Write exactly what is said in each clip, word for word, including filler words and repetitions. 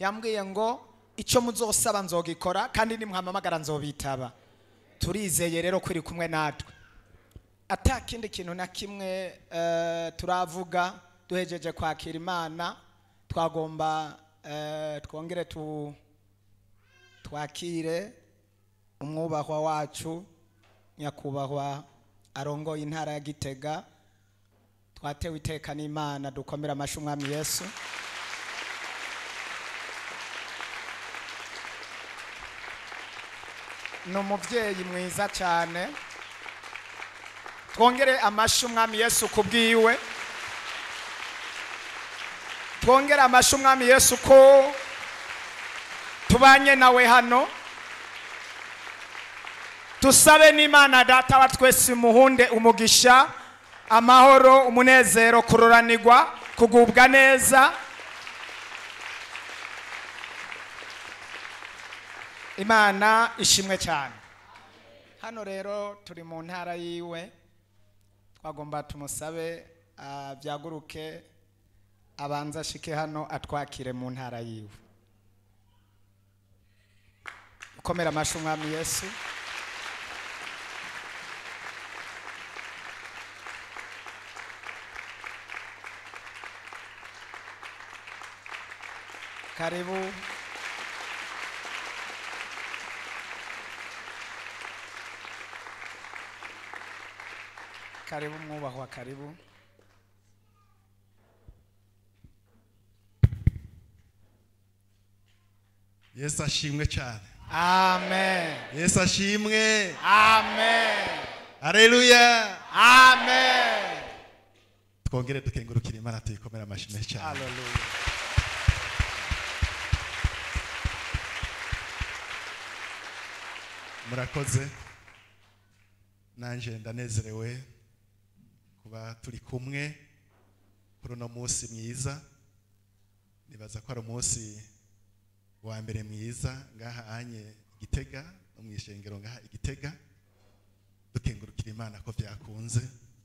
yambwiye ngo icyo muzosaba nzogikora kandi nimwamamagara nzobitaba. Turizeye rero kwiri kumwe natwe. Atakindi kintu na kimwe uh, turavuga duhejeje kwakira Imana, twagomba uh, twongere tu twakire umwubahwa wacu nyakubahwa arongoye intara ya Gitega. Twatewe iteka n'Imana, dukomera amashyi Umwami Yesu. Ni umubyeyi mwiza cyane. Twongere amashyi Umwami Yesu kubwiwe. Twongere amashyi Umwami Yesu ko tubanye nawe hano. Tusabe n'Imana Data wa twese muhunde umugisha, amahoro, umunezero, kuroranirwa, kugubwa neza. Imana ishimwe cyane. Hano rero turi mu ntara yiwe, twagomba tumusabe uh, byaguruke abanza ashike hano atwakire mu ntara yiwe. Ukomera amashyi Umwami Yesu. Karibu. Karibu mwubahwa, karibu. Yesu ashimwe cyane. Amen. Yesu ashimwe. Amen. Haleluya. Amen. Twongere dukengurukira Imana tuyikomera amashyi menshi cyane. Haleluya. Murakoze. Nanje ndanezerewe kuba turi kumwe kuri uno munsi mwiza. Nibaza ko ari umunsi wa mbere mwiza ngaha anye Gitega no mwishengero ngaha Igitega. Dukengurukira Imana ko byakunze.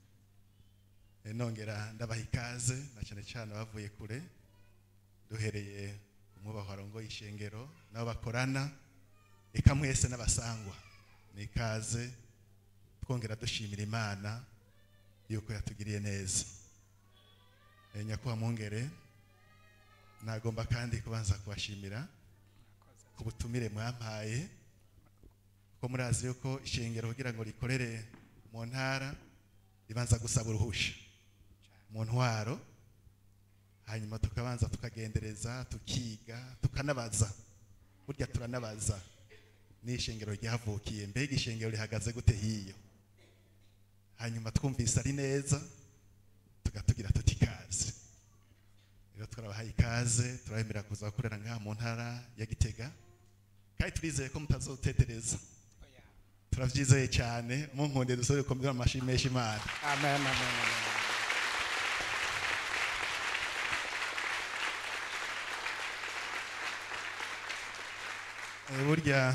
Nongera ndabaha ikaze na cyane cyane bavuye kure, duhereye umwubahwa arongoye ishengero nabo bakorana, eka mwese n'abasangwa. Ni ikaze, twongera dushimira Imana yuko yatugiriye neza. Nyakubahwa Mwungere, nagomba kandi kubanza kubashimira ku butumire mwampaye, ko murazi yuko ishengero kugira ngo rikorere mu ntara ribanza gusaba uruhusha mu ntwaro, hanyuma tukabanza tukagendereza, tukiga, tukanabaza. Burya turanabaza ni ishengero ryavukiye, mbega ishengero rihagaze gute hiyo. Hanyuma twumvise ari neza, tugatugira tuti ikaze. Rero turabaha ikaze, turabemera kuza gukorera ngaha mu ntara ya Gitega, kandi turizeye ko mutazotetereza. Turavyizeye cyane, munkunde dusore komera amashyi menshi Imana. Amen, amen, amen. Burya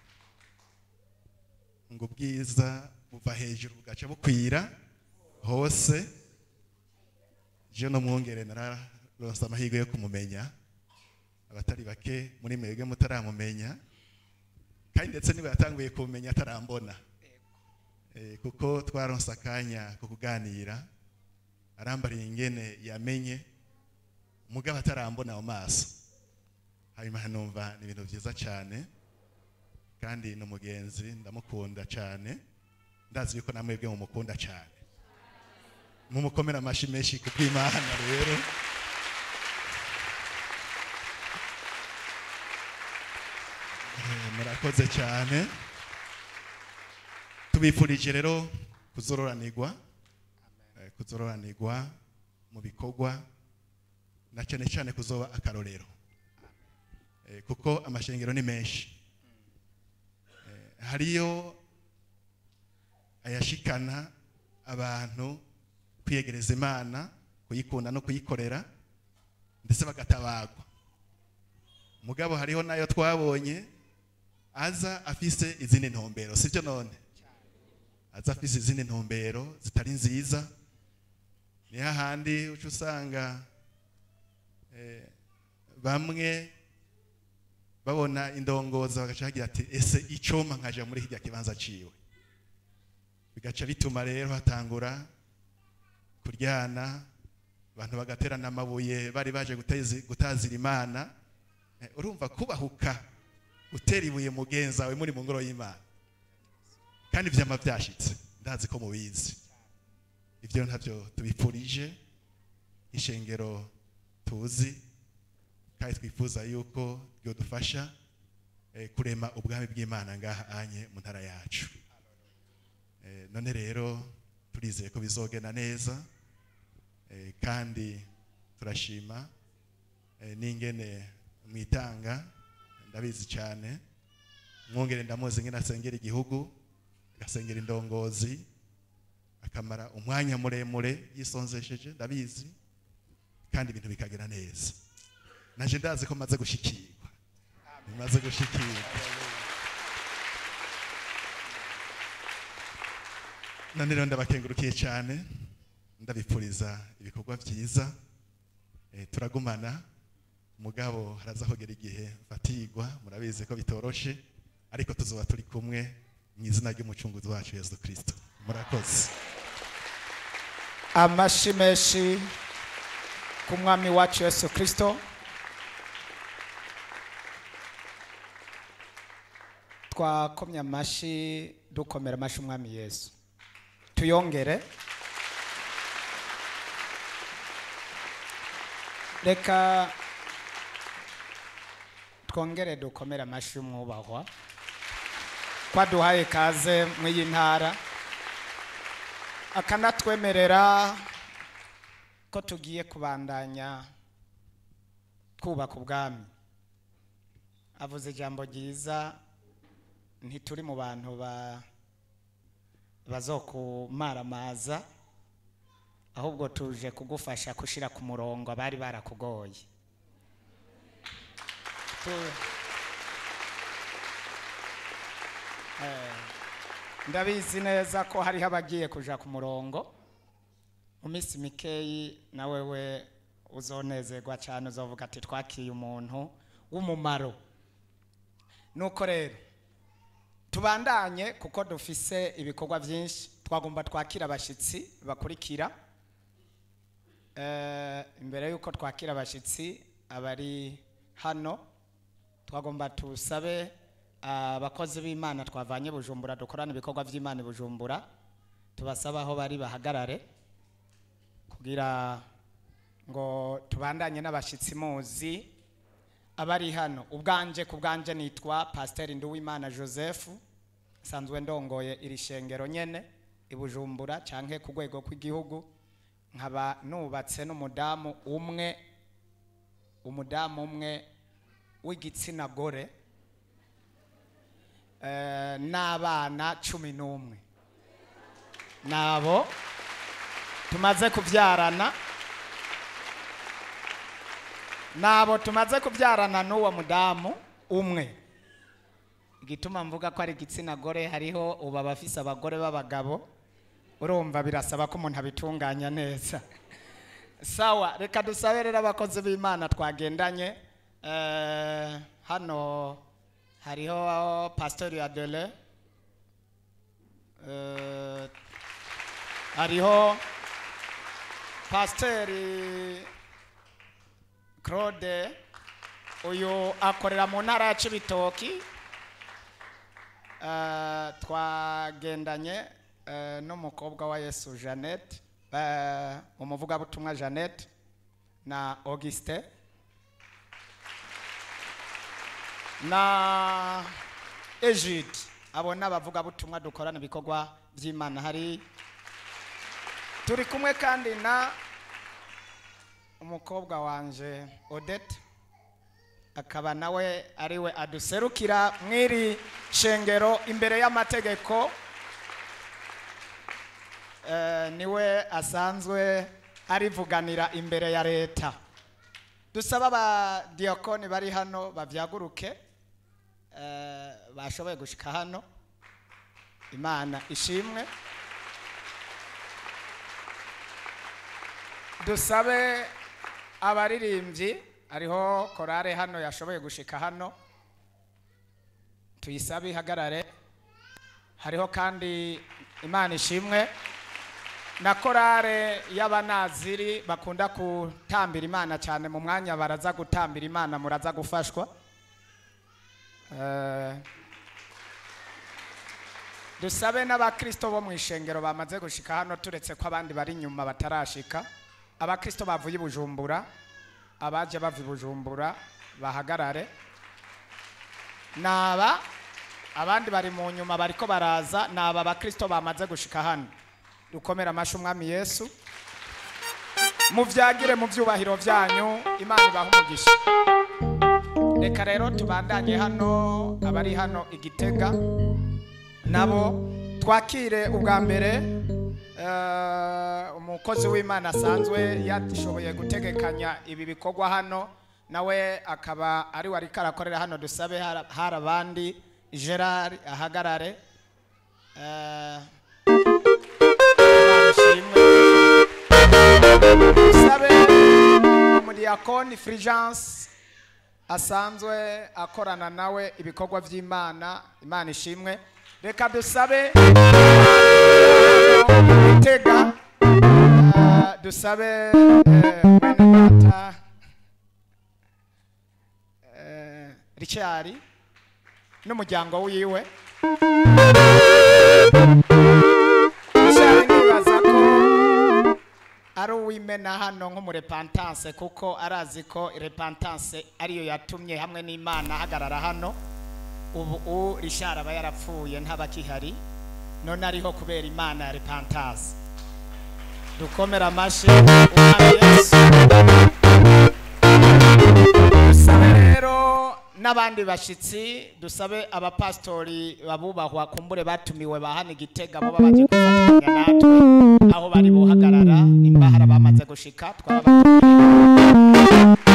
ngo bwiza buva hejuru bugaca bukwira hose. Je no Mwungere nararonse amahirwe yo kumumenya, abatari bake muri mwebwe mutaramumenya, kandi ndetse niba yatanguye kumenya atarambona. Eh, kuko twaronse akanya ko kuganira, arambariye ingene yamenye mugabo atarambona mu maso. Hanyuma numva ni ibintu byiza cyane, kandi no mugenzi ndamukunda cyane, ndazi yuko namwebwe mu mukunda cyane. Mumukomera amashyi menshi ku bw'Imana rero. Murakoze cyane. Tubifurije rero kuzororanirwa, kuzororanirwa mu bikorwa, na cyane cyane kuzoba akarorero. Kuko amashengero ni menshi. Hariyo ayashikana abantu kwiyegereza Imana, kuyikunda no kuyikorera, ndetse bagatabagwa. Mugabo hariho nayo twabonye aza afise izindi ntumbero, sibyo none? Aza afise izindi ntumbero zitari nziza. Ni hahandi uca usanga eh, bamwe babona indongoza bagaca bagira ati ese icoma nkaja muri hirya kibanza ciwe, bigaca bituma rero hatangura kuryana, abantu bagaterana amabuye bari baje gutazira Imana. Urumva kubahuka utera ibuye mugenzi wawe muri mu ngoro y'Imana, kandi vyama vyashitse, ndazi ko mubizi. Ivyo ntavyo tubipfurije ishengero tuzi, kandi twifuza yuko byo dufasha eh, kurema ubwami bw'Imana ngaha anye mu ntara yacu. Eh, none rero turizeye ko bizogenda neza, eh, kandi turashima eh, n'ingene mwitanga, ndabizi cyane. Mwongere ndamuzi ngene asengera igihugu, agasengera indongozi, akamara umwanya muremure yisonzesheje, ndabizi, kandi ibintu bikagera neza. Naje ndazi ko maze gushikirwa, maze gushikirwa. None rero ndabakengurukiye cyane, ndabipfuriza ibikorwa byiza. E, turagumana mugabo haraza hogera igihe fatigwa, murabizi ko bitoroshe, ariko tuzoba turi kumwe mu izina ry'umucunguzi wacu Yesu Kristo. Murakoze. Amashimeshi ku mwami wacu Yesu Kristo. Twakomya amashi, dukomera amashi umwami Yesu. Tuyongere. Reka twongere dukomera amashi umwubahwa kwa duhaye kaze mw'iyi ntara, akanatwemerera ko tugiye kubandanya twubaka ubwami. Avuze ijambo ryiza, ntituri mu bantu ba bazokumaramaza, ahubwo tuje kugufasha kushira ku murongo abari barakugoye. Ndabizi neza ko hari habagiye kuja ku murongo, mu minsi mikeyi nawe we uzonezerwa cyane, uzovuga ati twakiye umuntu w'umumaro. Nuko rero tubandanye, kuko dufise ibikorwa byinshi. Twagomba twakira abashitsi bakurikira. Eh, imbere yuko twakira abashitsi abari hano, twagomba tusabe abakozi b'Imana twavanye Bujumbura, dukorana ibikorwa by'Imana Bujumbura, tubasaba aho bari bahagarare kugira ngo tubandanye n'abashitsi muzi abari hano. Ubwanje ku bwanje nitwa Pasteur Nduwimana Joseph, sanzwe ndongoye iri shengero nyene i Bujumbura canke ku rwego kw'igihugu. Nkaba nubatse n'umudamu umwe, umudamu umwe w'igitsina gore, eh, n'abana cumi n'umwe. Nabo tumaze kuvyarana, nabo tumaze kuvyarana n'uwo mudamu umwe. Igituma mvuga ko ari igitsina gore, hariho uba bafise abagore b'abagabo, urumva birasaba ko umuntu abitunganya neza. Sawa, reka dusaberera abakozi b'Imana twagendanye. Eh, hano hariho Pastor Adele, eh, hariho Pastor Claude, uyu akorera mu ntara ya Cibitoki. Uh, twagendanye uh, n'umukobwa wa Yesu Jeannette, uh, umuvuga butumwa Jeannette na Auguste na Egid. Abo n'abavuga butumwa dukorana ibikorwa by'Imana. Hari turi kumwe kandi na umukobwa wanje Odette, akaba nawe ariwe aduserukira mwiri shengero imbere y'amategeko. Uh, niwe asanzwe arivuganira imbere ya leta. Dusaba ba diakoni bari hano bavyaguruke, uh, bashoboye gushika hano. Imana ishimwe. Dusabe abaririmbyi, ariho korale hano yashoboye gushika hano. tuyisabe ihagarare. Hariho kandi Imana ishimwe na korale y'abanaziri bakunda gutambira Imana cyane, mu mwanya baraza gutambira Imana muraza gufashwa. Uh, dusabe n'abakristo bo mu ishengero bamaze gushika hano, turetse ko abandi bari nyuma batarashika. Abakristo bavuye Bujumbura, abaje bavuye Bujumbura bahagarare. Naba abandi bari mu nyuma bariko baraza, naba abakristo bamaze gushika hano. Dukomera amashu Umwami Yesu, muvyagire mu vyubahiro vyanyu, Imana ibahe umugisha. Reka rero tubandanye hano, abari hano Igitega nabo twakire ubwa mbere uh, umukozi w'Imana asanzwe yatishoboye gutegekanya ibi bikorwa hano, nawe akaba ari wari karakorera hano. Dusabe hari abandi Gerard ahagarare. uh, dusabe umudiyakoni Fulgence asanzwe akorana nawe ibikorwa vy'Imana. Imana ishimwe. Reka dusabe Igitega, uh, dusabe Benedata uh, Richard n'umuryango wiwe. Richard nibaza ko ari uwimena hano nk'umurepentance, kuko arazi ko repentance ariyo yatumye hamwe n'Imana hagarara hano. Ubu u Richard aba yarapfuye ntabakihari, none ariho kubera Imana ya repentance. Dukomera amashi Umwami Yesu. Dusabe rero n'abandi bashitsi, dusabe abapastori babubahwa kumbure batumiwe bahana Igitega bo babaje kufatanya natwe aho bari bohagarara. Nimba hari bamaze gushika twabatumiye.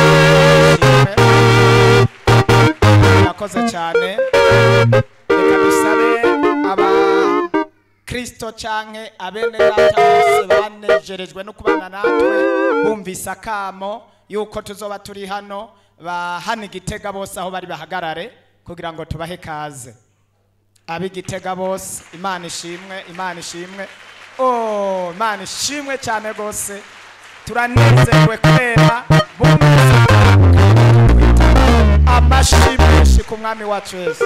Nakoze cyane. Reka dusabe aba Kristo canke abene data bose banejerejwe no kubana natwe, bumvise akamo yuko tuzoba turi hano, bahana Igitega bose aho bari bahagarare kugira ngo tubahe kaze. Abi Gitega bose Imana ishimwe, Imana ishimwe. Oh, Imana ishimwe cyane gose, turanezerewe kubera bumvise amashimwe ku Mwami wacu Yesu.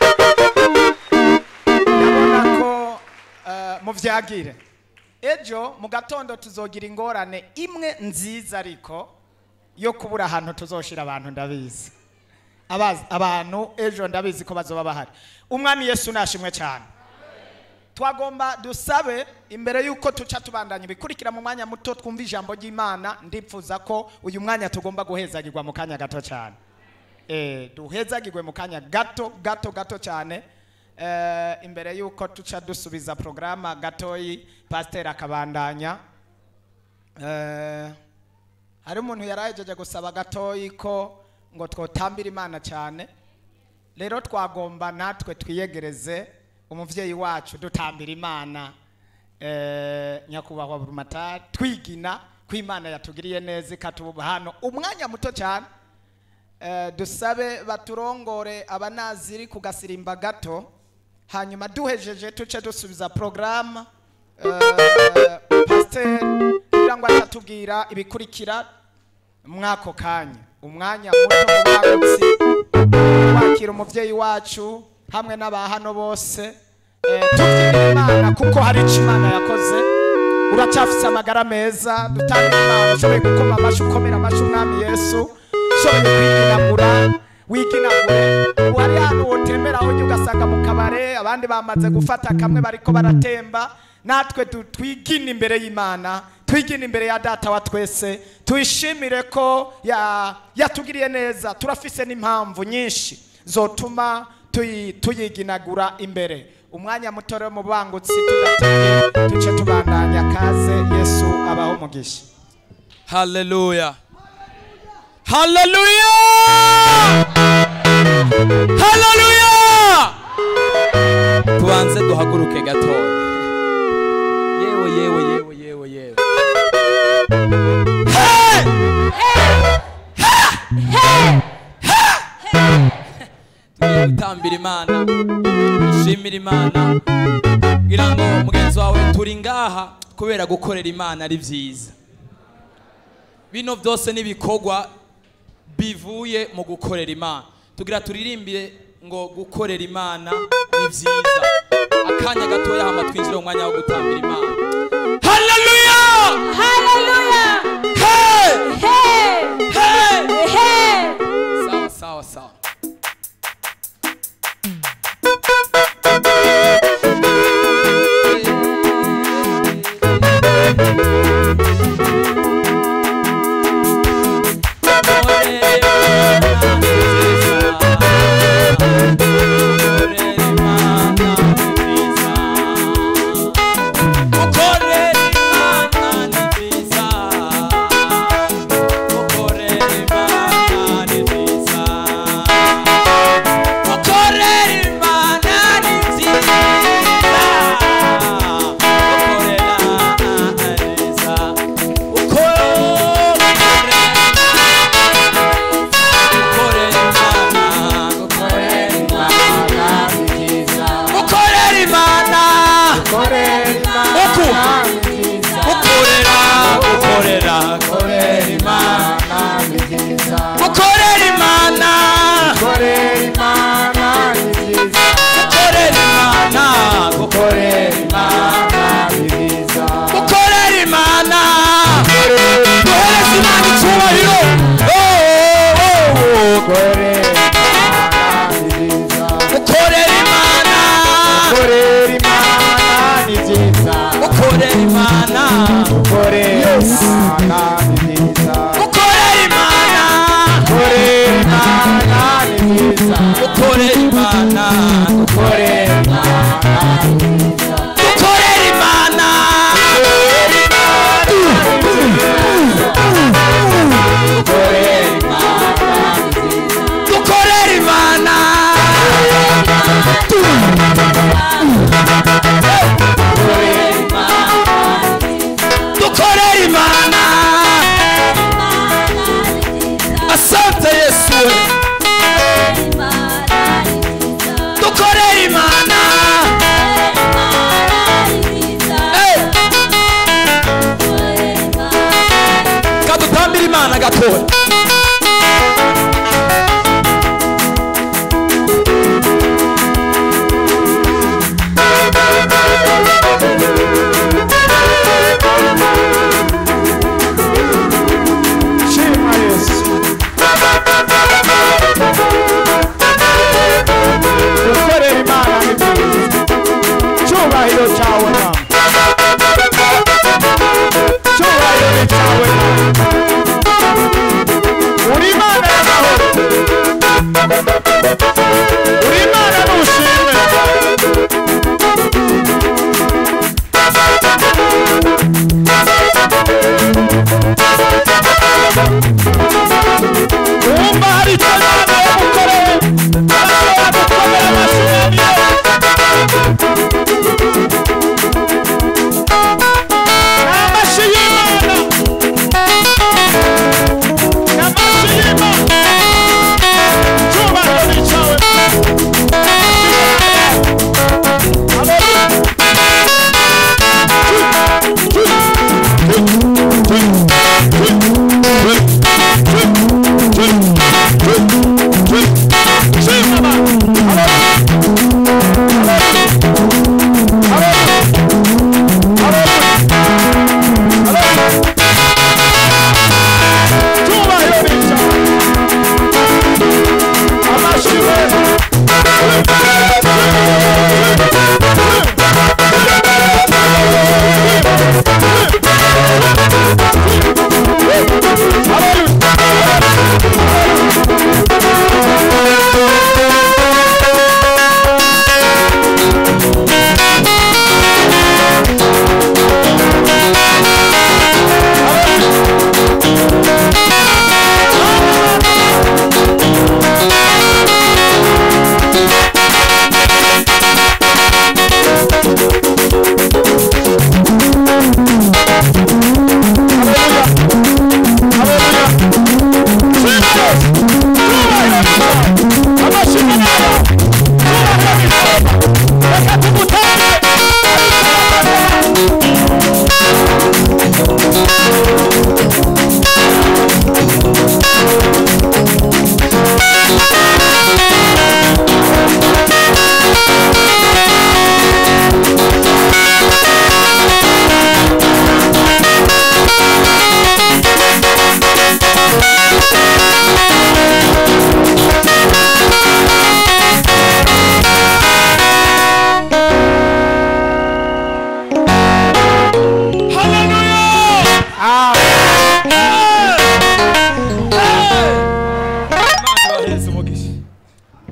Ndabona ko uh, muvyagire ejo mu gatondo tuzogira ingorane imwe nziza ariko yo kubura ahantu tuzoshira abantu. Ndabizi abazi abantu ejo, ndabizi ko bazoba bahari. Umwami Yesu nashimwe cyane. Twagomba dusabe imbere yuko tuca tubandanya bikurikira mu mwanya muto twumva ijambo ry'Imana. Ndipfuza ko uyu mwanya tugomba guhezagirwa mu kanya gato cyane. Eh, duhezagirwe mu kanya gato gato gato cyane. Eh, imbere yuko tuca dusubiza programa gatoyi pastor akabandanya. Eh, hari umuntu yarajeje gusaba gatoyi ko ngo twotambira Imana cyane. Rero twagomba natwe twiyegereze umuvyeyi wacu dutambira Imana. Eh, nyakubahwa Burumatari twigina ko Imana yatugiriye neza ikatuba hano umwanya muto cyane. Uh, dusabe baturongore abanaziri kugasirimba gato, hanyuma duhejeje tuce dusubiza program. uh, pastor kugirango atatubwira ibikurikira mwako kanya. Umwanya muto mubagutsi wakira umuvyeyi wacu hamwe n'abahano bose. uh, tuvyina Imana kuko hari ico Imana yakoze. Uracafise amagara meza, dutanga Imana ushoboye gukoma amashu, ukomera amashu Umwami Yesu. Shoboye kwiginagura wiginagure. Wari hano wotembera aho ugasanga mu kabare abandi bamaze gufata kamwe bariko baratemba. Natwe twigina imbere y'Imana, twigina imbere ya data wa twese, tuyishimire ko ya yatugiriye neza. Turafise n'impamvu nyinshi zotuma tuyiginagura imbere. Umwanya mutore mu bangutsi tudateye tuce tubandanya. Kaze Yesu abaho umugisha. Hallelujah. Hallelujah! Hallelujah! Tuanze duhaguruke gatoya. Yewe yewe yewe yewe yewe. Hey! Hey! Hey! Hey! gutambira Imana ushimira Imana kugira ngo mugenzi wawe turi ngaha kubera gukorera Imana ari vyiza. Bino byose nibikogwa bivuye mu gukorera Imana. Tugira turirimbire ngo gukorera Imana ni vyiza. Akanya gatoya hama twinjire mu mwanya wo gutambira Imana. Hallelujah! Hallelujah! Hey! Hey! Hey! Hey! Sawa sawa sawa. Hey!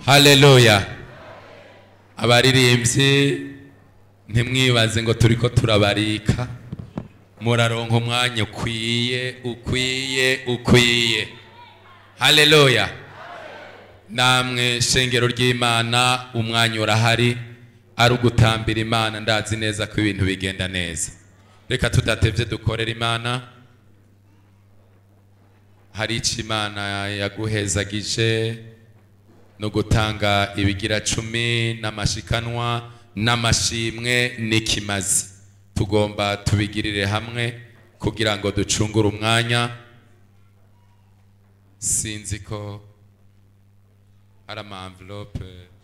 Haleluya. Abaririmbyi ntimwibaze ngo turiko turabarika, muraronka umwanya ukwiye ukwiye ukwiye. Haleluya. Namwe shengero ry'Imana umwanya urahari, ari ugutambira Imana. Ndazi neza ko ibintu bigenda neza. Reka tudatevye dukorera Imana. Hari ico Imana yaguhezagije no gutanga ibigira cumi n'amashikanwa n'amashimwe n'ikimazi. Tugomba tubigirire hamwe kugira ngo ducungure umwanya. Sinzi ko hari ama envelope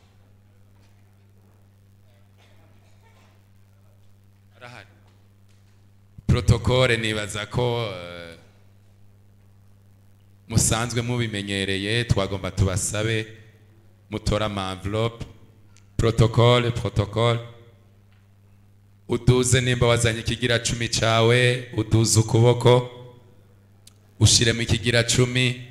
arahari. Protokole nibaza ko uh, musanzwe mubimenyereye. Twagomba tubasabe mutora ama envelope. Protokole protokole uduze nimba wazanye ikigira cumi cawe, uduze ukuboko ushiremo ikigira cumi.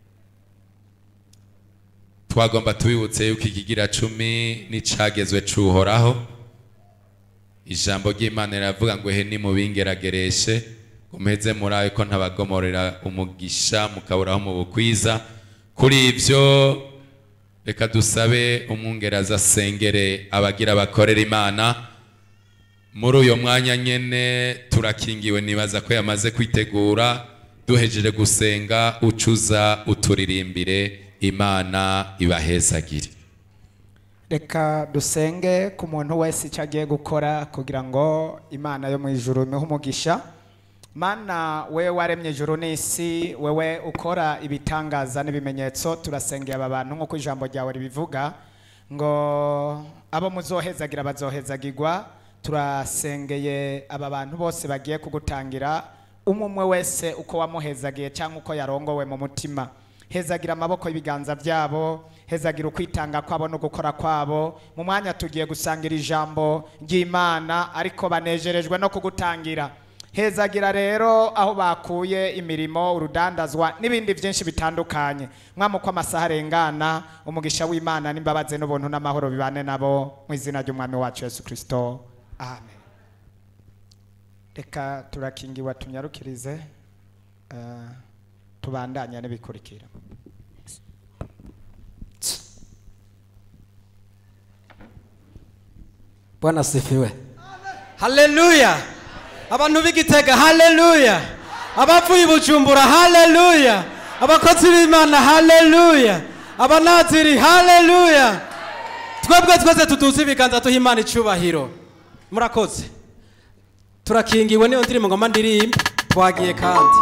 Twagomba tubibutse yuko ikigira cumi nicagezwe cuhoraho. Ijambo ry'Imana riravuga ngo he ni mubingeragereshe umeze murabe ko ntabagomorera umugisha mukaburaho mu bukwiza. Kuri ivyo reka dusabe umwungeraza asengere abagira bakorera Imana. Muri uyo mwanya nyene turakingiwe, nibaza ko yamaze kwitegura. Duhejeje gusenga ucuza uturirimbire. Imana ibahezagire. Reka dusenge ku muntu wese icyo agiye gukora kugira ngo Imana yo mu ijuru imuhe umugisha. Mana, wewe waremye ijuru n'isi, wewe ukora ibitangaza n'ibimenyetso, turasengeye aba bantu nk'uko ijambo ryawe ribivuga ngo abo muzohezagira bazohezagirwa. Turasengeye aba bantu bose bagiye kugutangira, umwe wese uko wamuhezagiye cyangwa uko yarongowe mu mutima. Hezagira amaboko y'ibiganza byabo, hezagira ukwitanga kwabo no gukora kwabo. Mu mwanya tugiye gusangira ijambo ry'Imana ariko banejerejwe no kugutangira. Hezagira rero aho bakuye imirimo, urudandazwa n'ibindi byinshi bitandukanye. Mwami uko amasaha arengana, umugisha w'Imana n'imbabazi n'ubuntu n'amahoro bibane nabo mu izina ry'Umwami wacu Yesu Kristo. Amen. Reka turakingiwa tunyarukirize uh, tubandanya n'ibikurikira. Bwana sifiwe. Haleluya. Abantu b'Igitega haleluya. Abavuye i Bujumbura haleluya. Abakozi b'Imana haleluya. Abanaziri haleluya. Twebwe twese tuduze ibiganza tuha Imana icubahiro. Murakoze. Turakingiwe niyo ndirimbo ngoma ndirimba twagiye kandi.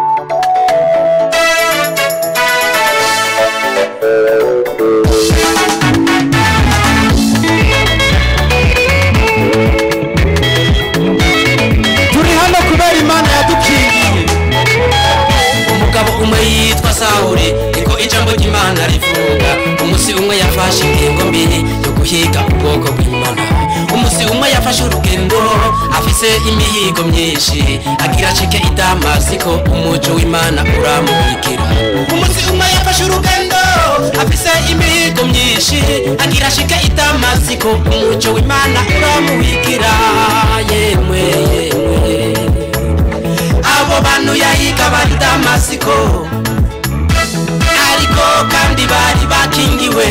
Turi hano kubera Imana yadukingiye. Umugabo umwe yitwa Sawuli, niko ijambo ry'Imana rivuga. Umusi umwe yafashe ingingo mbiri yo guhiga ubwoko bw'Imana. Umusi umwe yafashe urugendo afise imihigo myinshi, agira cike i Damasiko umuco w'Imana uramuhikira. Umusi umwe yafashe urugendo afise imihigo myinshi, agira cike i Damasiko umuco w'Imana uramuhikira. Yemwe yemwe abo bantu yahiga bari Damasiko, ariko kandi bari bakingiwe.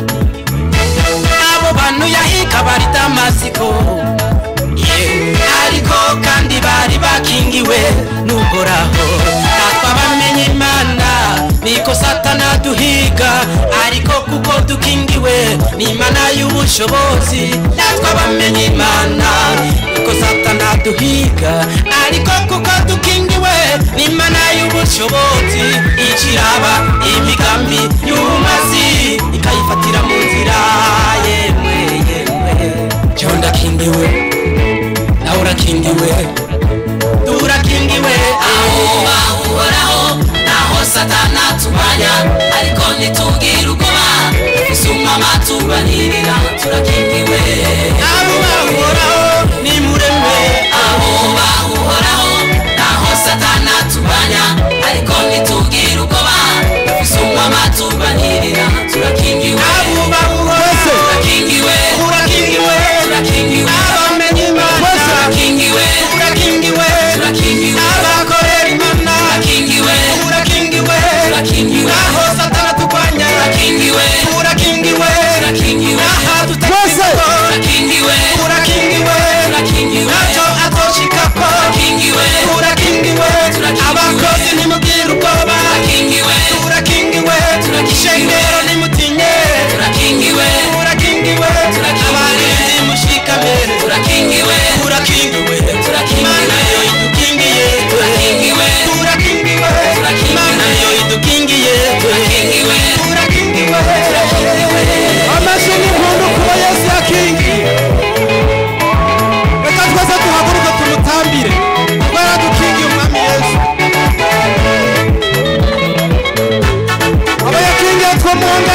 Abo bantu yahiga bari Damasiko, yeah. Ariko kandi bari bakingiwe n'Uhoraho. Natwe abamenye Imana niko Satana duhiga, ariko kuko dukingiwe n'Imana y'ubushobozi. Natwe abamenye Imana niko Satana duhiga, ariko kuko dukingiwe n'Imana y'ubushobozi. Ikiraba imigambi y'umazi ikayifatira mu nzira. Yemwe yemwe cyo ndakingiwe, nawe urakingiwe, turakingiwe. Aho bahoraho naho Satana tubanya, ariko ntitugira ubwoba isumama tubanirira. Turakingiwe. Aho bahoraho ni muremwe. Aho bahoraho naho Satana tubanya, ariko ntitugira ubwoba isumama tubanirira. Turakingiwe. Aho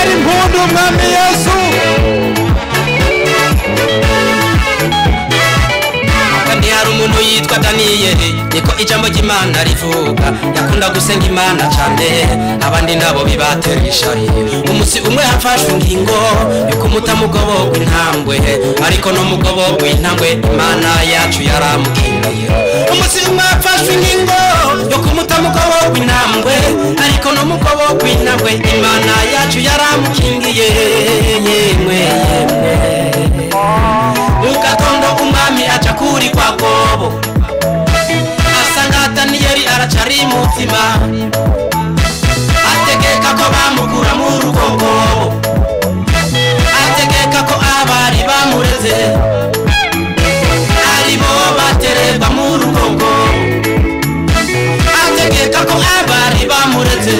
tumwongere impundu umwami Yesu. Kandi hari umuntu yitwa Daniyeli, niko ijambo ry'Imana rivuga, yakunda gusenga Imana cyane, abandi nabo bibatera ishari. Umunsi umwe hafashwe ingingo yo kumuta mugobo w'intambwe, ariko no mugobo w'intambwe Imana yacu yaramukingiye. Umunsi umwe hafashwe ingingo yo kumuta mugobo w'intambwe, ariko no mugobo w'intambwe Imana yacu yaramukingiye. Yemwe mugatondo umwami aca kuri kwa Gobo, asanga Daniyeli aracari mutima, ategeka ko bamukura mu rugogo, ategeka ko abari bamureze aribo batererwa mu rugogo, ategeka ko abari bamureze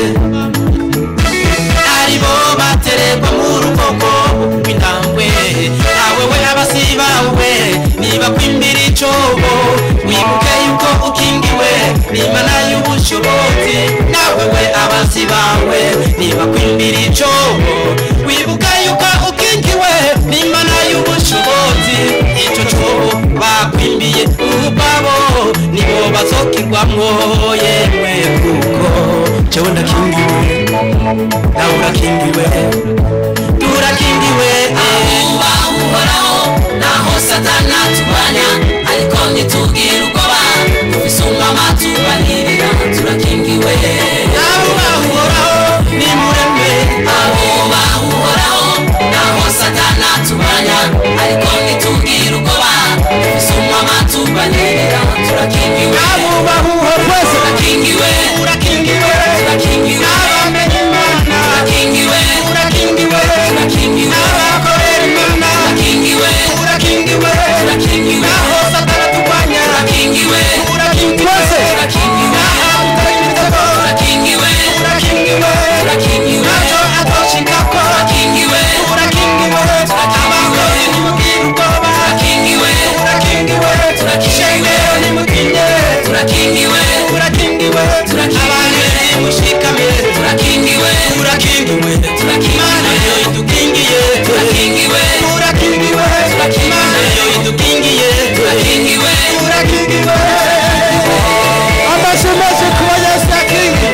aribo batererwa mu rugogo rw'intambwe. Nawe we abasibawe niba kwimbira icobo, wibuke yuko ukingiwe n'Imana y'ubushobozi. Nawe we abasibawe niba kwimbira icobo, wibuke yuko ukingiwe n'Imana y'ubushobozi. Ico cobo bakwimbiye ubabo nibo bazokirwamwo. Yemwe kuko jewe ndakingiwe, nawe urakingiwe, turakingiwe. Ahuba uhoraho naho Satani atubanya, ariko ntitubwire ubwoba, dufise umwami atubanirira, turakingiwe. Ahuba uhoraho ni muremwe, ahuba uhoraho naho Satani atubanya, ariko ntitubwire ubwoba, dufise umwami atubanirira, turakingiwe. Ahuba uhoraho twese turakingiwe, turakingiwe, turakingiwe. Abamenye Imana turakingiwe, turakingiwe, turakingiwe. Abakorera Imana turakingiwe, turakingiwe, turakingiwe. Aho Satani atubanya turakingiwe, turakingiwe, turakingiwe. Turakingiwe, turakingiwe, turakingiwe. Naco atoshikako turakingiwe, turakingiwe, abakozi nimubwire ubwoba turakingiwe, turakingiwe, turakingiwe, nimutinye turakingiwe, turakingiwe, turakingiwe, mushikame turakingiwe, turakingiwe, turakingiwe. Imana yo idukingiye, turakingiwe, turakingiwe, turakingiwe. Imana yo idukingiye, turakingiwe, turakingiwe. Amashimashyi kuba Yesu yakingiye.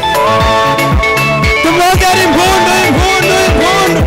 Tumwongere impundu, impundu, impundu.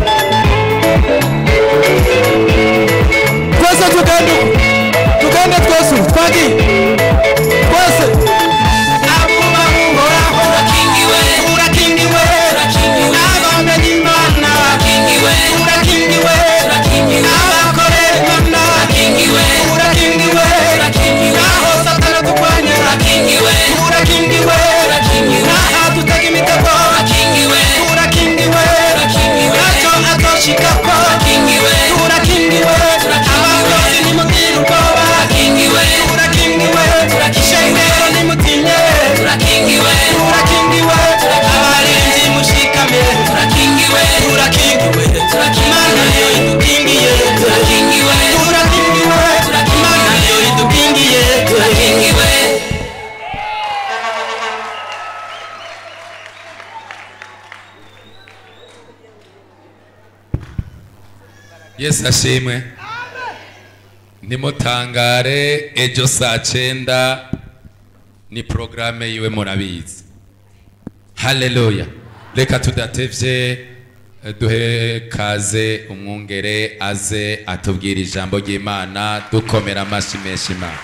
Twese tugende, tugende twese, twagiye. Twese. Ahuba uhoraho turakingiwe, turakingiwe, turakingiwe. Abamenye Imana turakingiwe, turakingiwe, turakingiwe. Abakorera Imana turakingiwe, turakingiwe, turakingiwe. Aho Satani atubanya turakingiwe, turakingiwe, turakingiwe. Aha dutega imitego turakingiwe, turakingiwe, turakingiwe. Naco atoshikako turakingiwe, turakingiwe, turakingiwe. Abakozi nimubwire ubwoba turakingiwe, turakingiwe, turakingiwe. Nimutinye turakingiwe, turakingiwe, turakingiwe. Abarinzi mushikame turakingiwe, turakingiwe, turakingiwe. Imana yo idukingiye, turakingiwe, turakingiwe, turakingiwe. Imana yo idukingiye, turakingiwe. Yesu ashimwe. Nimutangare, ejo saa cyenda ni programme yiwe murabizi. Haleluya. Reka tudatevye duhe kaze umwungere aze atubwira ijambo ry'Imana, dukomera amashyi menshi Imana.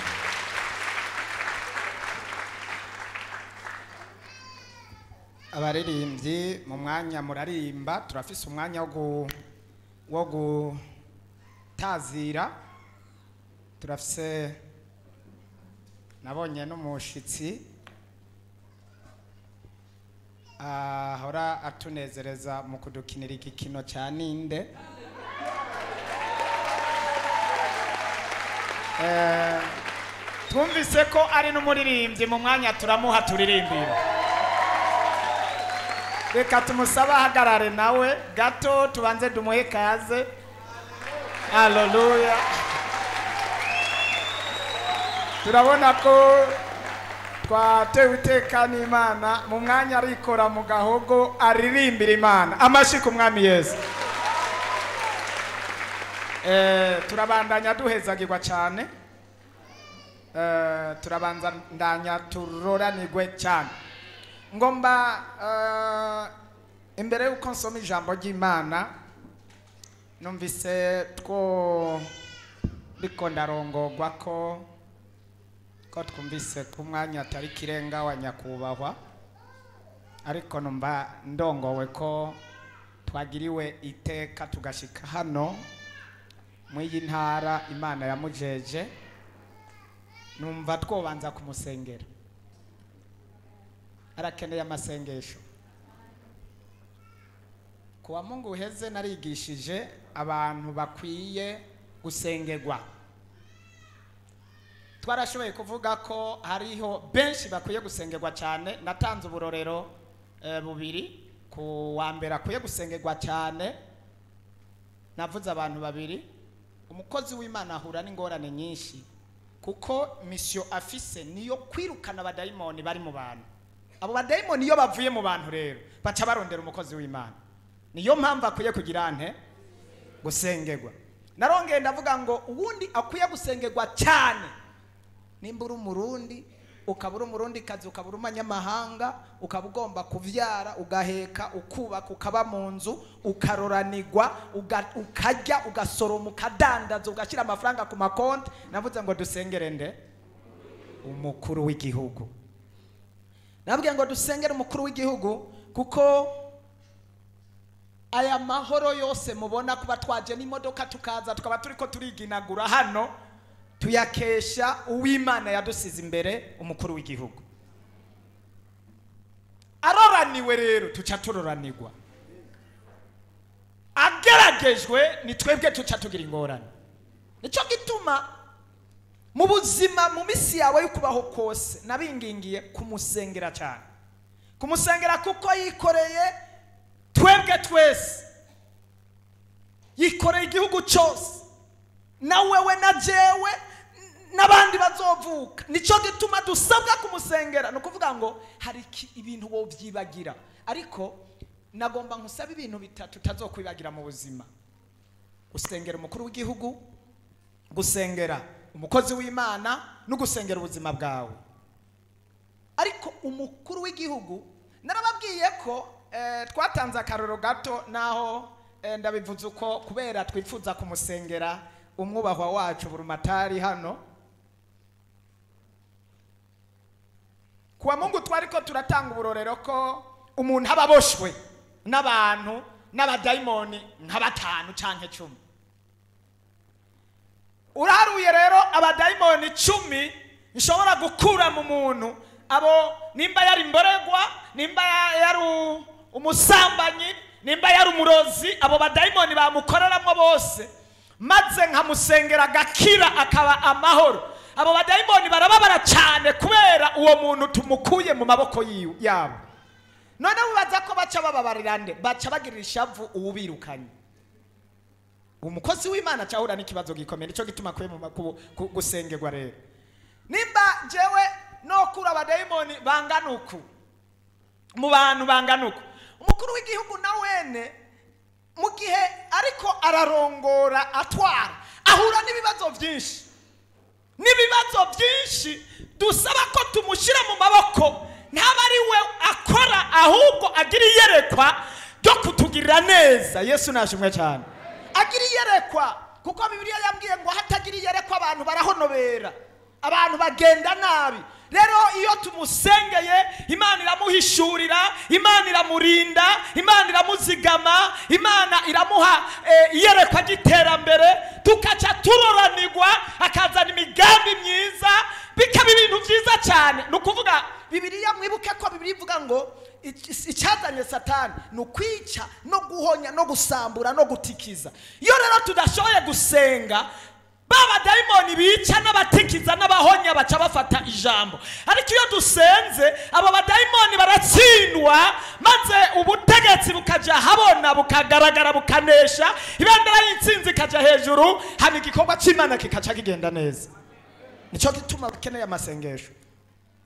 Abaririmbyi mu mwanya murarimba, turafise umwanya wo wo gutazira. Turafise nabonye n'umushitsi ahora atunezereza mu kudukinira igikino cya Ninde. Eh, twumvise ko ari n'umuririmbyi mu mwanya turamuha turirimbira. Reka tumusaba ahagarare nawe gato tubanze dumuhe kaze. Haleluya. Turabona ko twatewe iteka n'Imana mu mwanya arikora mu gahogo aririmbira Imana. Amashi ku mwami Yesu. Eh, turabandanya duhezagirwa cyane. Eh, turabanza ndanya turoranirwe cyane. Ngomba uh, imbere yuko nsoma ijambo ry'Imana numvise two biko ndarongorwa ko ko twumvise ku mwanya atari kirenga wa nyakubahwa, ariko numva ndongowe ko twagiriwe iteka tugashika hano mu y'intara Imana yamujeje. Numva twobanza kumusengera, arakeneye amasengesho. Kuwa Mungu heze narigishije abantu bakwiye gusengerwa. Twarashoboye kuvuga ko hariho benshi bakwiye gusengerwa cyane. Natanze uburorero e, bubiri. Ku wa mbere akwiye gusengerwa cyane navuze abantu babiri. Umukozi w'Imana ahura n'ingorane nyinshi kuko mission afise niyo kwirukana abadayimoni bari mu bantu. Abo badayimoni iyo bavuye mu bantu rero baca barondera umukozi w'Imana. Niyo mpamvu akwiye kugira ante gusengerwa. Narongeye ndavuga ngo uwundi akwiye gusengerwa cyane nimba uri umurundi, ukabura umurundi kazi, ukabura umanyamahanga, ukabugomba kuvyara, ugaheka, ukubaka, ukaba mu nzu, ukaroranirwa, ukajya, ugasoroma, ukadandaza, ugashyira amafaranga ku makonti. Navuze ngo dusengere nde umukuru w'igihugu. Nabwiye ngo dusengere umukuru w'igihugu kuko aya mahoro yose mubona kuba twaje n'imodoka tukaza tukaba turiko turiginagura hano tuyakesha uw'Imana yadusize imbere, umukuru w'igihugu. Aroraniwe rero tuca turoranirwa, ageragejwe ni twebwe tuca tugira ingorane. Nico gituma mu buzima mu misi yawe y'ukubaho kose nabingingiye kumusengera cyane, kumusengera kuko yikoreye twebwe twese, yikoreye igihugu cyose, na wewe na jewe n'abandi bazovuka. Nico gituma dusabwa kumusengera. No kuvuga ngo hari ibintu wo byibagira, ariko nagomba nkusaba ibintu bitatu tazokwibagira mu buzima: gusengera umukuru w'igihugu, gusengera umukozi w'Imana, no gusengera ubuzima bwawe. Ariko umukuru w'igihugu narababwiye ko eh, twatanze akaroro gato naho eh, ndabivuze uko kubera twifuza kumusengera umwubahwa wacu Burumatari hano. Kuwa Mungu twariko turatanga uburorero ko umuntu hababoshwe n'abantu n'abadayimoni nka batanu canke cumi. Uraharuye rero abadayimoni cumi nshobora gukura mu muntu. Abo nimba yari imboregwa, nimba yari umusambanyi, nimba yari umurozi, abo badayimoni bamukoreramwo bose maze nkamusengera gakira akaba amahoro. Abo badayimoni barababara cyane kubera uwo muntu tumukuye mu maboko yiwe yabo. None ubaza ko baca bababarira nde? Baca bagirira ishavu uwubirukanye. Umukozi w'Imana cyahura n'ikibazo gikomeye. Nico gituma kwe mu gusengerwa rero. Nimba jewe no kura abadayimoni banganuku mu bantu banganuku, umukuru w'igihugu na wene mu gihe ariko ararongora atwara ahura n'ibibazo byinshi, n'ibibazo byinshi dusaba ko tumushyira mu maboko. Ntaba ari we akora, ahubwo agira iyerekwa ryo kutugirira neza. Yesu nashimwe cyane. Agira iyerekwa kuko Bibiliya yambwiye ngo hatagira iyerekwa abantu barahonobera, abantu bagenda nabi. Rero iyo tumusengeye Imana iramuhishurira, Imana iramurinda, Imana iramuzigama, Imana iramuha e, iyerekwa ry'iterambere, tukaca turoranirwa, akazana imigambi myiza, bikaba ibintu byiza cyane. Nukuvuga Bibiliya, mwibuke ko Bibiliya ivuga ngo icyazanye Satani no kwica no guhonya no gusambura no gutikiza. Iyo rero tudashoboye gusenga, baba daimoni bica n'abatikiza n'abahonya baca bafata ijambo. Ariko iyo dusenze abo badaimoni baratsindwa, maze ubutegetsi bukaja habona, bukagaragara, bukanesha, ibendera y'intsinzi kaja hejuru, hama igikorwa cy'Imana kikaca kigenda neza. Nico gituma ukeneye amasengesho.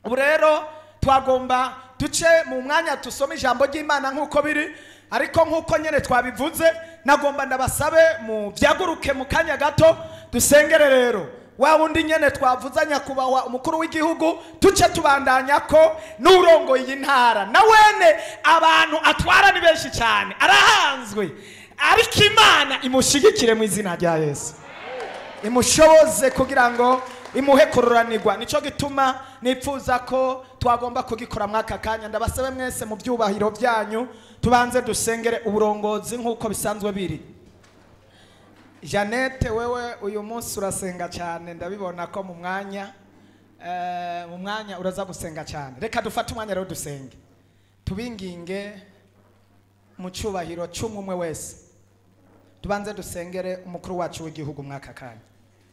ubu rero twagomba duce mu mwanya tusome ijambo ry'Imana nk'uko biri, ariko nk'uko nyene twabivuze nagomba ndabasabe mu byaguruke mu kanya gato dusengere rero wa wundi nyene twavuzanya kubawa umukuru w'igihugu, tuce tubandanya ko n'urongo y'intara na wene abantu atwara ni benshi cyane, arahanzwe, ariko Imana imushigikire mu izina rya Yesu, imushoboze kugira ngo imuhe kururanirwa. Nico gituma nipfuza ko twagomba kugikora mwaka kanya. Ndabasabe mwese mu byubahiro byanyu tubanze dusengere uburongozi nk'uko bisanzwe biri. Janete, wewe uyu munsi urasenga cyane, ndabibona ko mu mwanya eh mu mwanya uraza gusenga cyane. Reka dufate umwanya rero dusenge, tubinginge mu cyubahiro cy'umwe wese, tubanze dusengere umukuru wacu w'igihugu mwaka kanya.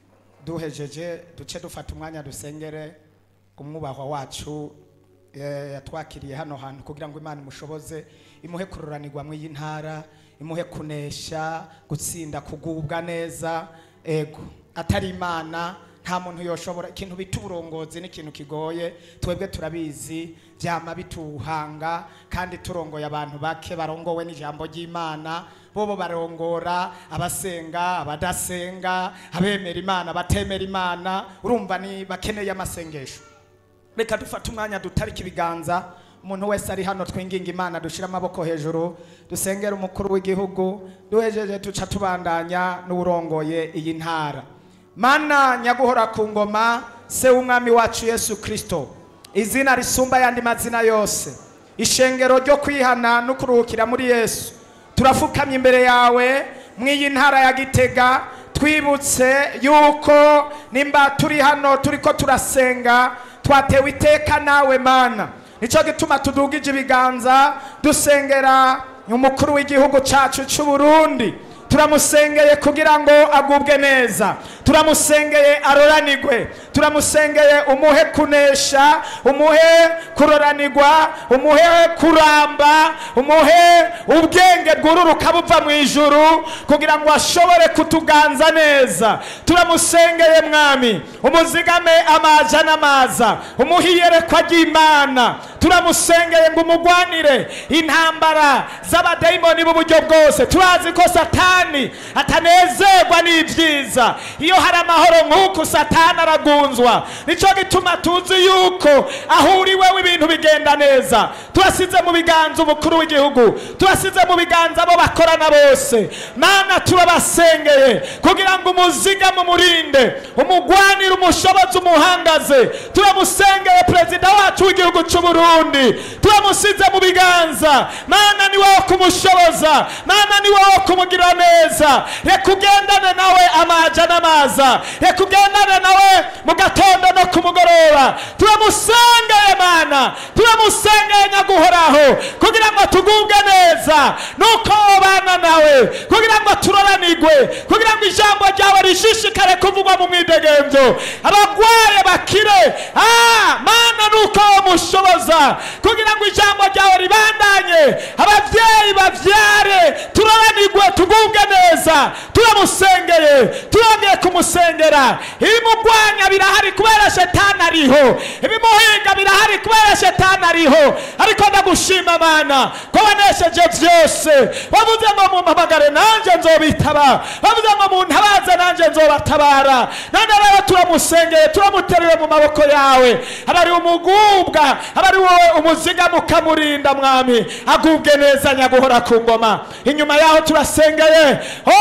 Duhejeje duce dufata umwanya dusengere kumwubahwa wacu yatwakiriye hano hantu kugira ngo Imana imushoboze, imuhe kururanirwa mu y'intara, imuhe kunesha, gutsinda, kugubwa neza. Ego atari Imana nta muntu yoshobora. Ikintu bita uburongozi ni ikintu kigoye, twebwe turabizi, byama bituhanga, kandi turongoye abantu bake barongowe n'ijambo ry'Imana. Bobo barongora abasenga, abadasenga, abemera Imana, batemera Imana, urumva ni bakeneye amasengesho. Reka dufate umwanya dutarika ibiganza, umuntu wese ari hano twinginga Imana, dushira amaboko hejuru dusengera umukuru w'igihugu, duhejeje tuca tubandanya n'urongoye iyi ntara. Mana nyaguhora ku ngoma, se w'umwami wacu Yesu Kristo, izina risumba yandi mazina yose, ishengero ryo kwihana no kuruhukira muri Yesu, turafukamye imbere yawe mw'iyi ntara ya Gitega, twibutse yuko nimba turi hano turiko turasenga twatewe iteka nawe Mana. Nico gituma tudugije ibiganza dusengera umukuru w'igihugu cacu cy'u Burundi. Turamusengeye kugira ngo agubwe neza, turamusengeye aroranirwe, turamusengeye umuhe kunesha, umuhe kuroranirwa, umuhe kuramba, umuhe ubwenge bwururuka buva mu ijuru kugira ngo ashobore kutuganza neza. Turamusengeye mwami, umuzigame amaja n'amaza, umuhiyerekwa ry'Imana. Turamusengeye ngo umugwanire intambara z'abadayimoni b'uburyo bwose. Turazi ko Satani atanezerwa n'ibyiza, iyo hari amahoro nk'uko Satani aragunzwa. Nico gituma tuzi yuko ahuriwe ibintu bigenda neza. Turasize mu biganza umukuru w'igihugu, turasize mu biganza abo bakorana bose. Mana turabasengeye kugira ngo umuziga mu murinde, umugwanire, umushobozi, umuhangaze. Turamusengeye perezida wacu w'igihugu cy'u Burundi, turamusize mu biganza. Mana ni wowe kumushoboza, Mana ni wowe kumugira neza. Reka ugendane nawe amaja n'amaza, reka ugendane nawe mu gatondo no ku mugoroba. Turamusengeye Mana, turamusengeye nyaguhoraho kugira ngo tugubwe neza, nuko bana nawe kugira ngo turoranirwe, kugira ngo ijambo ryawe rishishikare kuvugwa mu mwidegemvyo, abagwaye bakire. Ah Mana nuko mushoboza kugira ngo ijambo ryawe ribandanye, abavyeyi bavyare, turoranirwe, tugubwe neza. Turamusengeye, turongeye kumusengera. Ibimugwanya birahari kubera Shetani ariho, ibimuhiga birahari kubera Shetani ariho, ariko ndagushima Mana ko wanesheje vyose. Wavuze ngo mumpamagare nanje nzobitaba, wavuze ngo muntabaze nanje nzobatabara. None rero turamusengeye, turamutereye mu maboko yawe. Abari umugubwa, abari wowe umuziga mukamurinda mwami, agubwe neza nyaguhora ku ngoma. Inyuma yaho turasengeye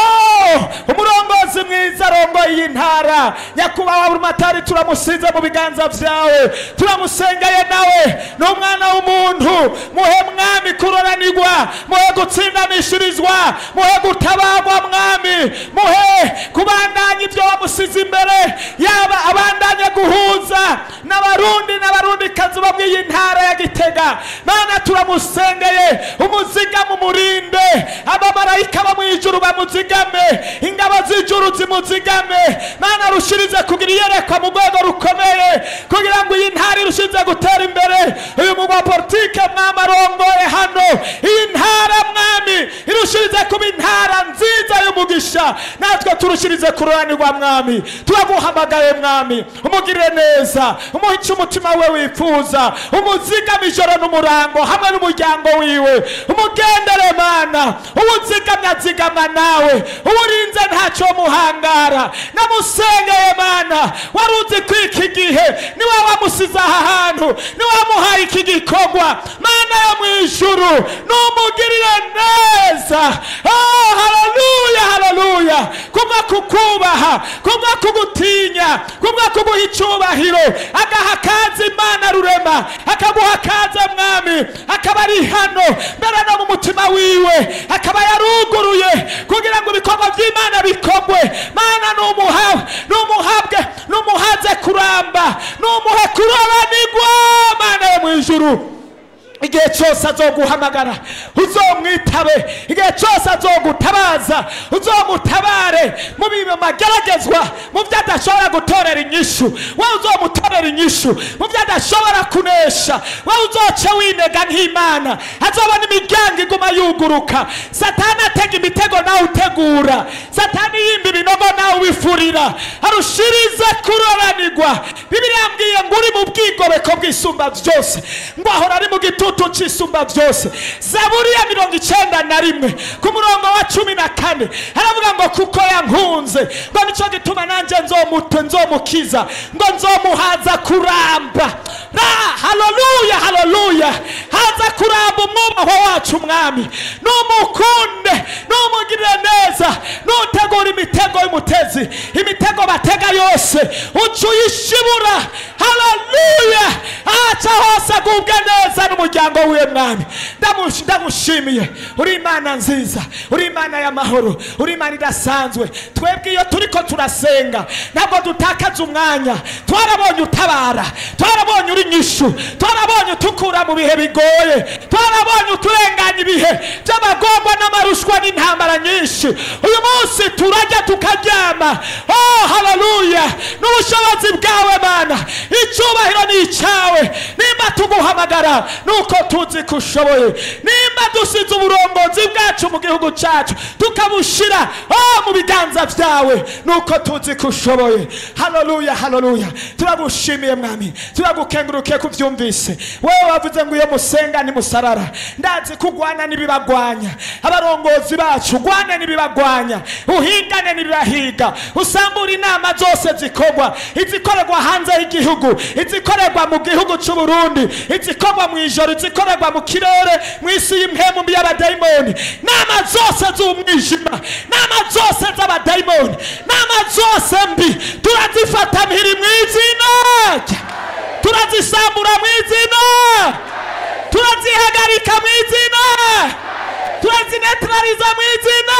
oh umurongozi mwiza arongoye iyi ntara, nyakubahwa Burumatari, turamusize mu biganza vyawe. Turamusengeye nawe n'umwana w'umuntu, muhe mwami kuroranirwa, muhe gutsindanishirizwa, muhe gutabagwa mwami, muhe kubandanya ibyo wamusize imbere, yaba abandanya guhuza n'abarundi n'abarundikazi bo mw'iyi ntara ya Gitega. Mana turamusengeye, umuziga mu murinde, abamarayika bo mw'ijuru bamuzigame, ingabo z'ijuru zimuzigame. Mana rushirize kugira iyerekwa mu rwego rukomeye kugira ngo iyi ntara irushize gutera imbere. Uyu mugwa politike mwami arongoye hano, iyi ntara mwami irushirize kuba intara nziza y'umugisha, natwe turushirize kuroranirwa mwami. Turaguhamagaye mwami, umugirire neza, umuha icyo umutima we wifuza, umuzigama ijoro n'umurango hamwe n'umuryango wiwe, umugendere Mana, uwuzigamye azigama nawe, uwurinze ntacyo muhangara. Namusengeye Mana, wari uzi ko iki gihe niwe wamusize aha hantu, niwe wamuhaye iki gikorwa. Mana yo mu ijuru numugirire neza. Oh, haleluya, haleluya. Kubwa kukubaha, kubwa kugutinya, kubwa kuguha icyubahiro, agaha kazi Imana rurema, akaguha kazi Mwami, akaba ari hano mbere no mu mutima wiwe, akaba yaruguruye kugira ngo ibikorwa by'Imana bikogwe. Mana numuha, numuhabwe, numuhaze kuramba, numuhe kurobanirwa. Mana yo mu ijuru, igihe cyose azoguhamagara uzomwitabe, igihe cyose azogutabaza uzomutabare, mu bibe mageragezwa, mu byo adashobora gutorera inyishu wowe uzomutorera inyishu, mu byo adashobora kunesha wowe uzoce winega nk'Imana. azobona imiryango iguma yuguruka, Satani atega imitego nawe utegura, Satani yimba ibinogo nawe ubifurira. arushirize kuroranirwa. Bibiliya yambwiye ngo uri mu bwigobeko bw'isumba byose, ngo ahora ari mu gitutu cisumba byose. Zaburi ya mirongo icyenda na rimwe ku murongo wa cumi na kane haravuga ngo kuko yankunze ngo nicyo gituma nanjye nzomute nzomukiza, ngo nzomuhaza kuramba. Ra, haleluya, haleluya. haza kuramba umwubaho wacu Mwami, numukunde, numugirire neza, nutegura imitego y'umutezi, imitego batega yose uca uyishibura. Haleluya. aca hose agubwe neza n'umuryango wiwe Mwami. Ndamushimiye, uri Imana nziza, uri Imana y'amahoro, uri Imana idasanzwe. Twebwe iyo turiko turasenga ntabwo dutakaza umwanya. Twarabonye utabara, twarabonye uri nyishu, twarabonye utukura mu bihe bigoye, twarabonye uturenganya ibihe by'amagorwa n'amarushwa n'intambara nyinshi. Uyu munsi turajya tukaryama. Oh, haleluya. N'ubushobozi bwawe Mana, icyubahiro ni icyawe. Nimba tuguhamagara nuko tuzi ko ushoboye, nimba dusize uburongozi bwacu mu gihugu cyacu tukabushira oh mu biganza byawe, nuko tuzi ko ushoboye. Haleluya, haleluya. Turagushimiye Mwami, turagukengurukiye kubyumvise. Wewe wavuze ngo iyo musenga ni musarara. Ndazi kugwana n'ibibagwanya, abarongozi bacu gwana n'ibibagwanya, uhingane n'ibirahiga, usambura inama zose zikogwa, izikorerwa hanze y'igihugu, izikorerwa mu gihugu cy'u Burundi, izikorwa mu ijoro, izikorerwa mu kirere, mu isi y'impemu y'abadayimoni. Nama zose z'umwijima, nama zose z'abadayimoni, nama zose mbi turazifata mpiri mu izina, turazisambura mu izina, turazihagarika mu izina, turazinetraliza mu izina.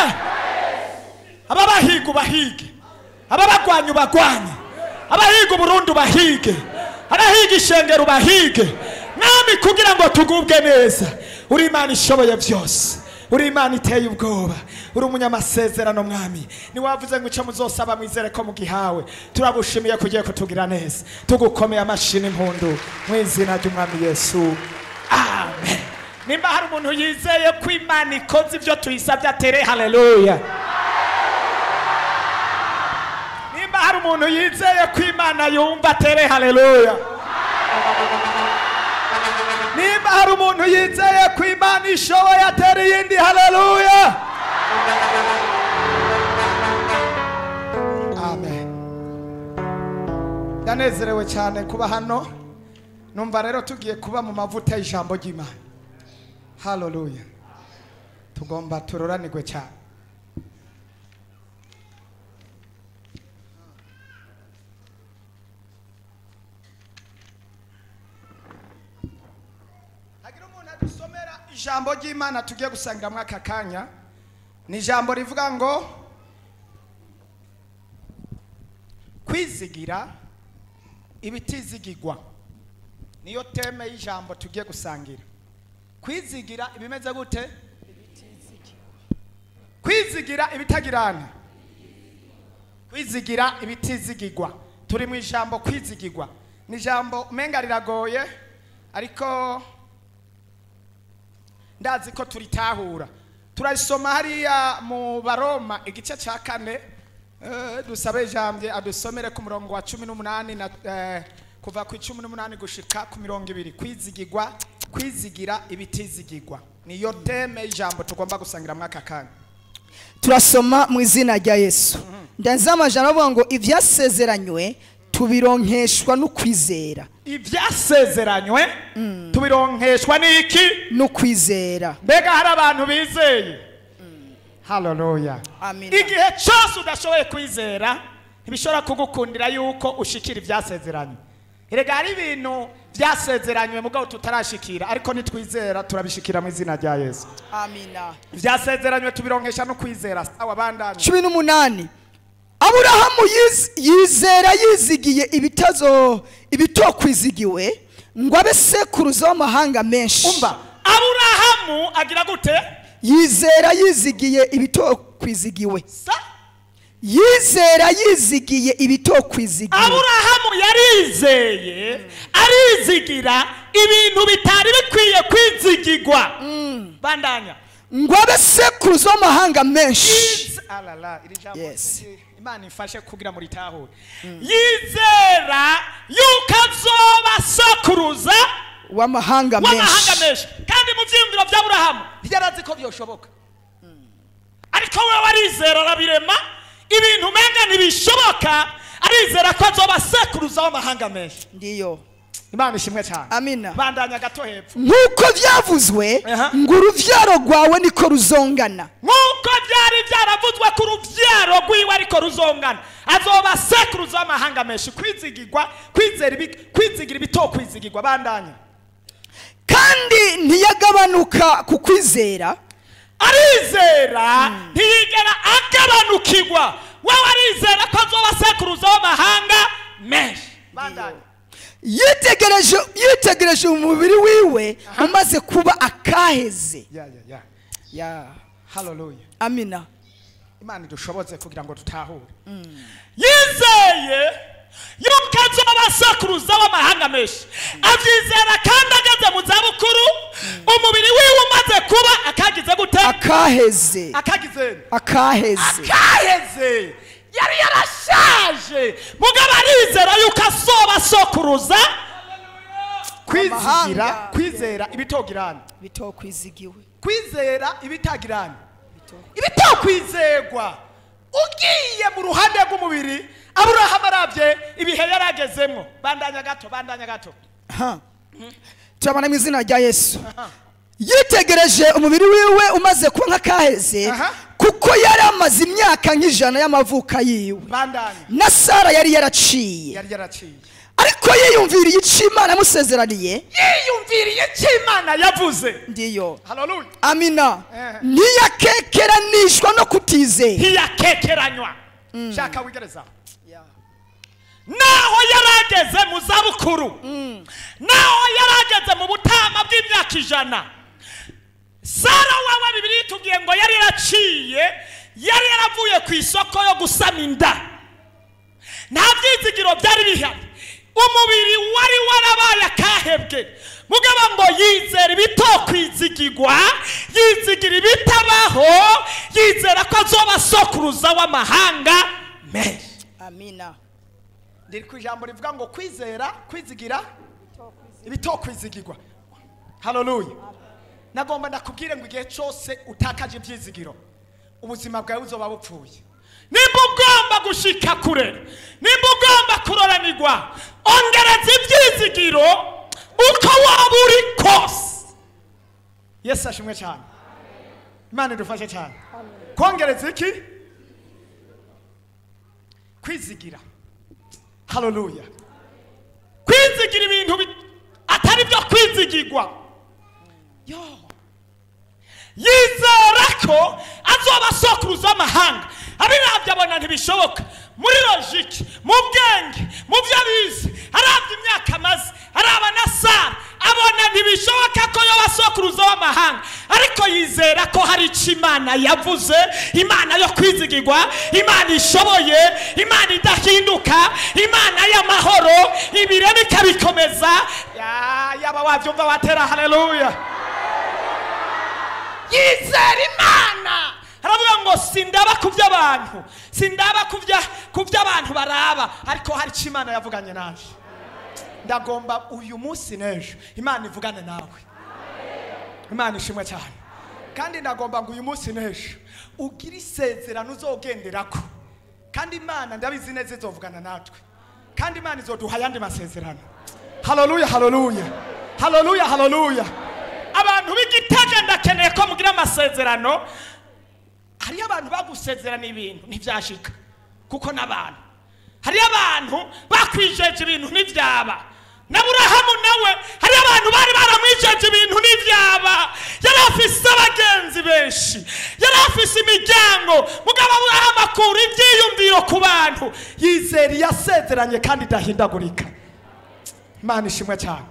Ababahiga ubahige, ababagwanya ubagwanye, abahiga uburundi ubahige, abahiga ishengero ubahige Mwami, kugira ngo tugubwe neza. Uri Imana ishoboye byose, uri Imana iteye ubwoba, uri umunyamasezerano Mwami. Ni wavuze ngo icyo muzosaba mwizere ko mugihawe. Turagushimiye kugiye kutugira neza, tugukomeye amashini impundu mu izina ry'Umwami Yesu, amen. Nimba hari umuntu yizeye ko Imana ikoze ibyo tuyisabye atere haleluya. Nimba hari umuntu yizeye ko Imana yumva atere haleluya. Nimba hari umuntu yizeye ko Imana ishoboye atere yindi haleluya. Amen. Ndanezerewe cyane kuba hano. Numva rero tugiye kuba mu mavuta y'ijambo ry'Imana. Haleluya. Tugomba turoranirwe cyane. Ijambo ry'Imana tugiye gusangira mwaka kanya ni ijambo rivuga ngo kwizigira ibitizigirwa. Niyo teme y'ijambo tugiye gusangira. Kwizigira ibimeze gute? Kwizigira ibitagirana, kwizigira ibitizigirwa. Turi mu ijambo kwizigirwa. Ni ijambo umenga riragoye, ariko ndazi ko turitahura. Turasoma hariya mu Baroma igice cya kane, dusabe ijambo adusomere ku murongo wa cumi n'umunani na kuva ku icumi n'umunani gushika ku mirongo ibiri. Kwizigirwa, kwizigira ibitizigirwa niyo teme y'ijambo tugomba gusangira mwaka kanya. turasoma mu izina rya Yesu. Ndanze amajana avuga ngo ivyasezeranywe tubironkeshwa no kwizera. Ivyasezeranywe tubironkeshwa niki? No kwizera. Mbega hari abantu bizeye? Hallelujah. Amen. Igihe cyose udashoboye kwizera ntibishobora kugukundira yuko ushikira ivyasezeranywe. Erega hari ibintu vyasezeranywe mugabo tutarashikira ariko nitwizera turabishikira mu izina rya Yesu. Amina. Vyasezeranywe tubironkesha no kwizera. Sawa bandanye. cumi n'umunani. Aburahamu yiz, yizera yizigiye ibitazo ibitokwizigiwe ngo abe sekuruza w'amahanga menshi. Umva, Aburahamu agira gute? Yizera yizigiye ibitokwizigiwe. Sa? Yizera yizigiye ibitokwizigiwe. Aburahamu yarizeye, arizigira ibintu bitari bikwiye kwizigirwa. Mm. Bandanya. Ngo abe sekuruza w'amahanga menshi. Alala, iri jambo. Yes. Imana ifashe kugira muri taho. Yizera yuko azoba sekuruza w'amahanga menshi. W'amahanga menshi. Kandi mu vyiyumviro vya Aburahamu yarazi ko byoshoboka. Ariko we warizera arabirema ibintu menga ntibishoboka, arizera ko azoba sekuruza w'amahanga menshi. Ndiyo. Imana ishimwe cyane. Amina. Bandanya gato hepfo. Nkuko vyavuzwe ngo uruvyaro rwawe niko ruzongana. Nkuko byari byaravuzwe ku ruvyaro rwiwe ariko ruzongana. Azoba sekuruza w'amahanga menshi. Kwizigirwa, kwizera ibi, kwizigira ibitokwizigirwa. Bandanya. Kandi ntiyagabanuka ku kwizera. Arizera ntiyigera agabanukirwa. Wewe arizera ko azoba sekuruza w'amahanga menshi. Bandanya. Yitegereje yitegereje umubiri wiwe umaze kuba akaheze. Ya ya ya. Ya. Hallelujah. Amina. Imana idushoboze kugira ngo tutahure. Yizeye yuko azoba sekuruza w'amahanga menshi. Avyizera kandi ageze mu zabukuru umubiri wiwe umaze kuba akagize gute? Akaheze. Akagize. Akaheze. Akaheze. Yari yarashaje mugabo arizera yuko azoba sokuruza kwizigira, kwizera ibitogirana, bitokwizigiwe, kwizera ibitagirana, ibitokwizegwa. Ugiye mu ruhande rw'umubiri Aburahamu aravye ibihe yaragezemwo. Bandanya gato, bandanya gato. Ha. Turabana mu izina rya Yesu. Yitegereje umubiri wiwe umaze kuba nk'akaheze kuko yari amaze imyaka nk'ijana y'amavuka yiwe. Bandanya. Na Sara yari yaraciye. Yari yaraciye. Ariko yiyumviriye icyo Imana yamusezeraniye. Yiyumviriye icyo Imana yavuze. Ndiyo. Hallelujah. Amina. Ntiyakekeranishwa no kutizera. Ntiyakekeranywa. Shaka wigereza. Naho yarageze mu zabukuru. Naho yarageze mu butama bw'imyaka ijana. Sara wawe Bibiliya itubwiye ngo yari yaraciye, yari yaravuye ku isoko yo gusama inda. Nta byizigiro byari bihari. Umubiri wari warabaye akahebwe. Mugaba ngo yizera ibitokwizigirwa, yizigira ibitabaho, yizera ko azoba sokuruza w'amahanga menshi. Amina. Ndiri ku ijambo rivuga ngo kwizera, kwizigira ibitokwizigirwa. Hallelujah. Nagomba ndakubwire ngo igihe cyose utakaje ibyizigiro ubuzima bwawe buzoba bupfuye. Nimba ugomba gushika kure, nimba ugomba kuroranirwa, ongereza ibyizigiro uko waba uri kose. Yesu ashimwe cyane. Imana idufashe cyane. Kongereza iki? Kwizigira. Hallelujah. Kwizigira ibintu atari byo kwizigirwa. Yo. Yizera ko azoba sokuruza amahanga. Abiravye abona ntibishoboka. Muri logique, mu bwenge, mu byabizi, aravye imyaka maze, araba na Sara, abona ntibishoboka ko yoba sokuruza w'amahanga. Ariko yizera ko hari icyo Imana yavuze, Imana yo kwizigirwa, Imana ishoboye, Imana idahinduka, Imana y'amahoro, ibire bikabikomeza. Ya yaba wavyumva watera haleluya. Yizera Imana. Haravuga ngo sindaba kuvy'abantu, sindaba kuvya kuvy'abantu baraba, ariko hari icyo Imana yavuganye naje. ndagomba uyu munsi n'ejo imana ivugane nawe. Imana ishimwe cyane. Kandi ndagomba ngo uyu munsi n'ejo ugire isezerano uzogenderako, kandi imana ndabizi neza izovugana natwe, kandi imana izoduha ayandi masezerano. Haleluya, haleluya, haleluya, haleluya. Abantu b'Igitega ndakeneye ko mugira amasezerano. Hari abantu bagusezerana ibintu ntibyashika kuko n'abantu, hari abantu bakwijeje ibintu ntibyaba. N'Aburahamu nawe hari abantu bari baramwijeje ibintu ntibyaba, yari afise abagenzi benshi, yari afise imiryango, mugabo Aburahamu akura ibyiyumviro ku bantu, yizera yasezeranye kandi idahindagurika. Imana ishimwe cyane.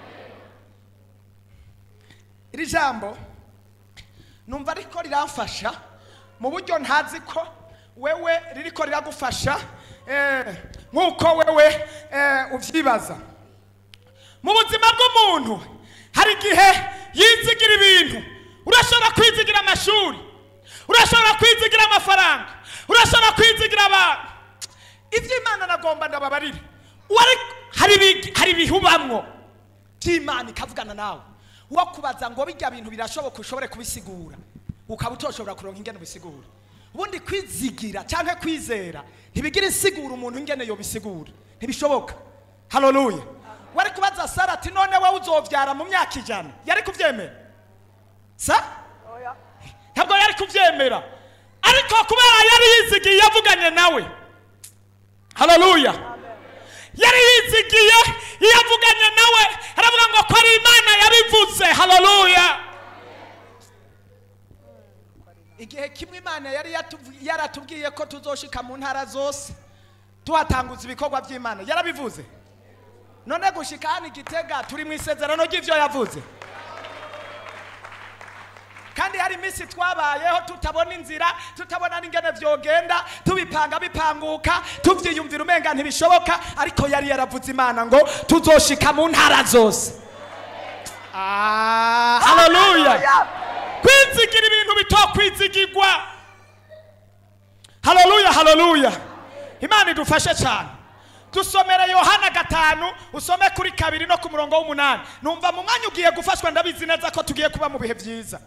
Iri jambo numva ariko riramfasha mu buryo ntazi ko wewe ririko riragufasha eh nkuko wewe eh uvyibaza. Mu buzima bw'umuntu hari igihe yizigira ibintu. Urashobora kwizigira amashuri, urashobora kwizigira amafaranga, urashobora kwizigira abantu. Ivyo Imana nagomba ndababarire, hari hari bihubamwo by'Imana ikavugana nawe, wakubaza ngo bijya bintu birashoboka ushobore kubisigura, ukaba utoshobora kuronka ingene bisigura. Ubundi kwizigira canke kwizera ntibigira isigura umuntu ingene yo bisigura, ntibishoboka. Haleluya. Wari kubaza Sara ati none wewe uzovyara mu myaka ijana, yari kuvyemera? Sa? Oya. Ntabwo yari kuvyemera. Ariko kubera yari yizigiye yavuganye nawe. Haleluya. Yari yizigiye yavuganye nawe, aravuga ngo ko ari Imana yabivuze. Haleluya. Igihe kimwe Imana yari yaratubwiye ko tuzoshika mu ntara zose tuhatanguza ibikorwa by'Imana, yarabivuze. None gushika hano Igitega turi mu isezerano ry'ivyo yavuze. Kandi hari imisi twabayeho tutabona inzira, tutabona n'ingene vyogenda, tubipanga bipanguka, tuvyiyumvira umenga ntibishoboka, ariko yari yaravuze Imana ngo tuzoshika mu ntara zose. Ah, haleluya. Kwizigira ibintu bitokwizigirwa. Haleluya, haleluya. Imana idufashe cyane. Dusomere Yohana gatanu, usome kuri kabiri no ku murongo w'umunani. Numva mu mwanya ugiye gufashwa, ndabizi neza ko tugiye kuba mu bihe byiza.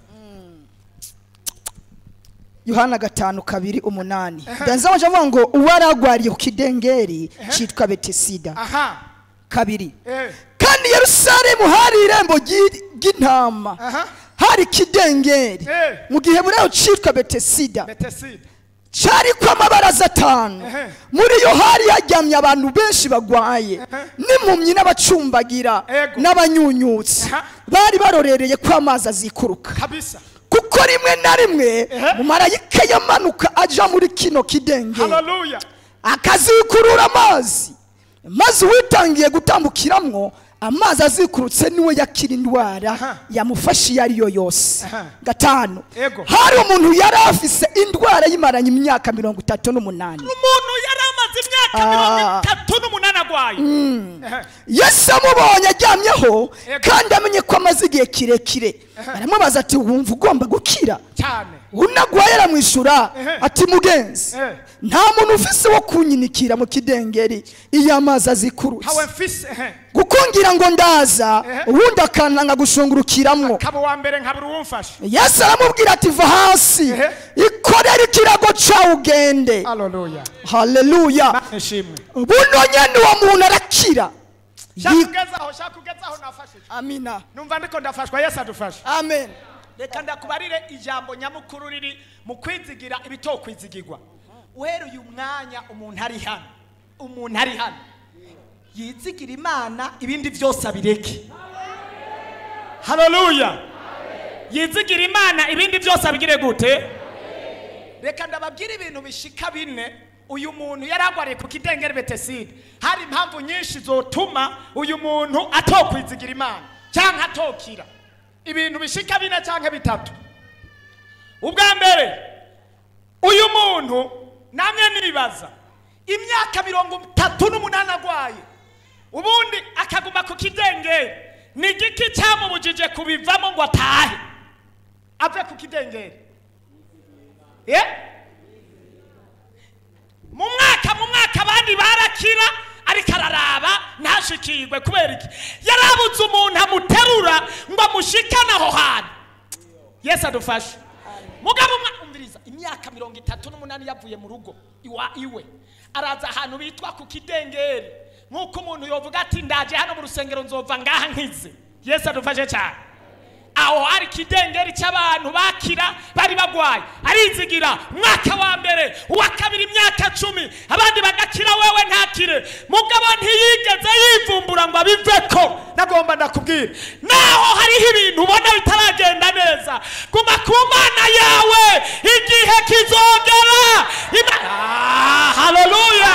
Yohana gatanu kabiri umunani. Danza waje avuga ngo uwaragwariye ku kidengeri cyitwa Betesida. Aha. Kabiri. Kandi Yerusalemu hari irembo ry'intama. Hari kidengeri. Mu gihe buraho cyitwa Betesida. Betesida. Cyari kwa mabaraza atanu. Muri yo hari yajyamye abantu benshi bagwaye, n'impumyi n'abacumbagira n'abanyunyutsi. Bari barorereye kwa amazi azikuruka. Kabisa. Kuko rimwe na rimwe mu marayika yamanuka aja muri kino kidenge. Haleluya. Akazikurura amazi, maze witangiye gutambukiramwo amazi azikurutse niwe yakira indwara yamufashe yari yo yose. Gatanu. Hari umuntu yari afise indwara yimaranye imyaka mirongo itatu n'umunani. Umuntu yari amaze imyaka mirongo itatu n'umunani agwaye. Yesu amubonye aryamyeho kandi amenye ko amaze igihe kirekire, aramubaza ati wumva ugomba gukira? Cyane. Unagwaye aramwishura ati mugenzi, nta muntu ufise wo kunyinikira mu kidengeri iyo amazi azikurutse. Hawe mfise gukungira ngo ndaza ubundi akana ngagushungurukiramwo. Kabo wa mbere nkabura uwumfasha. Yesu aramubwira ati va hasi, ikorera ikirago cawe ugende. Haleluya. Haleluya. Nishimwe. Buno nyene uwo muntu arakira. Shakugezaho, shakugezaho nafashije. Amina. Numva ndiko ndafashwa, Yesu adufashe. Amen. Reka ndakubarire ijambo nyamukuru riri mu kwizigira ibitokwizigirwa. Uhera uyu mwanya umuntu ari hano, umuntu ari hano yizigira Imana, ibindi byose abireke. Haleluya. Yizigira Imana, ibindi byose abigire gute? Reka ndababwira ibintu bishika bine. Uyu muntu yaragwariye ku kidengeri Betesida. Hari impamvu nyinshi zotuma uyu muntu atokwizigira Imana cyangwa atokira. Ibintu bishika bine cyangwa bitatu. Ubwa mbere, uyu muntu namwe nibaza imyaka mirongo itatu n'umunani agwaye, ubundi akaguma ku kidengeri, ni igiki cyamubujije kubivamo ngo atahe ave ku kidengeri? Eh? Mu mwaka mu mwaka abandi barakira, ariko araraba ntashikirwe kubera iki yarabuze umuntu amuterura ngo amushikane aho hantu. Yesu adufashe. Mugabo umviriza imyaka mirongo itatu n'umunani yavuye mu rugo iwa iwe araza ahantu bitwa ku kidengeri nk'uko umuntu yovuga ati ndaje hano mu rusengero nzova ngaha nkize. Yesu adufashe cyane. Aho hari kidengeri cy'abantu bakira bari bagwaye arizigira mwaka wa mbere uwa kabiri imyaka cumi abandi bagakira wewe ntakire. Mugabo ntiyigeze yivumbura ngo abiveko. Nagomba ndakubwira naho hariho ibintu ubona bitaragenda neza guma ku Mana yawe igihe kizogera. Ah, haleluya.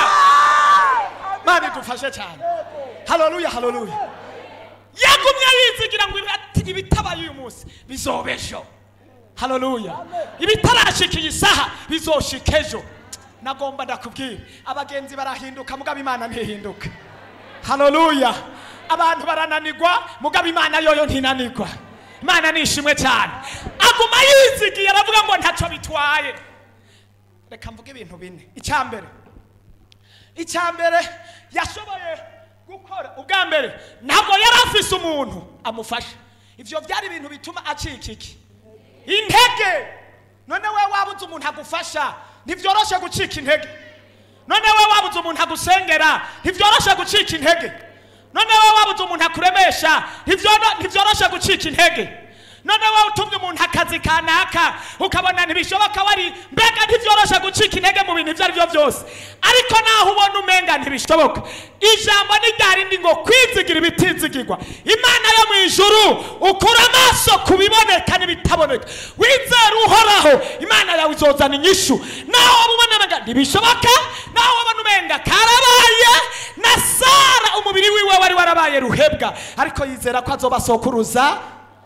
Mana idufashe cyane. Haleluya, haleluya. Yagumye yizigira ngo ibitabaye uyu munsi bizobesho. Haleluya. Ibitarashikiye isaha bizoshikejo. Nagomba ndakubwira abagenzi barahinduka mugabo Imana ntihinduka. Haleluya. Abantu barananirwa mugabo Imana yoyo ntinanirwa. Imana nishimwe cyane. Aguma yizigiye aravuga ngo ntaco bitwaye. Reka mvuge ibintu bine. Icyambere Icyambere yashoboye gukora ubwa mbere ntabwo yari afise umuntu amufasha. Ivyo byari ibintu bituma acika iki intege. None we wabuze umuntu agufasha ntivyoroshe gucika intege. None we wabuze umuntu agusengera ntivyoroshe gucika intege. None we wabuze umuntu akuremesha ntivyoroshe gucika intege. None we utumye umuntu akazi kanaka ukabona ntibishoboka wari mbega ntivyoroshe gucika intege mu bintu ivyo ari byo byose. Ariko naho ubona umenga ntibishoboka ijambo ni ryarindi ngo kwizigira ibitizigirwa. Imana yo mu ijuru ukura amaso kubiboneka n'ibitaboneka wizera uhoraho Imana yawe izozana inyishu. Naho ubona umenga ntibishoboka naho ubona umenga karabaye na Sara umubiri wiwe wari warabaye ruhebwa ariko yizera ko azobasokuruza.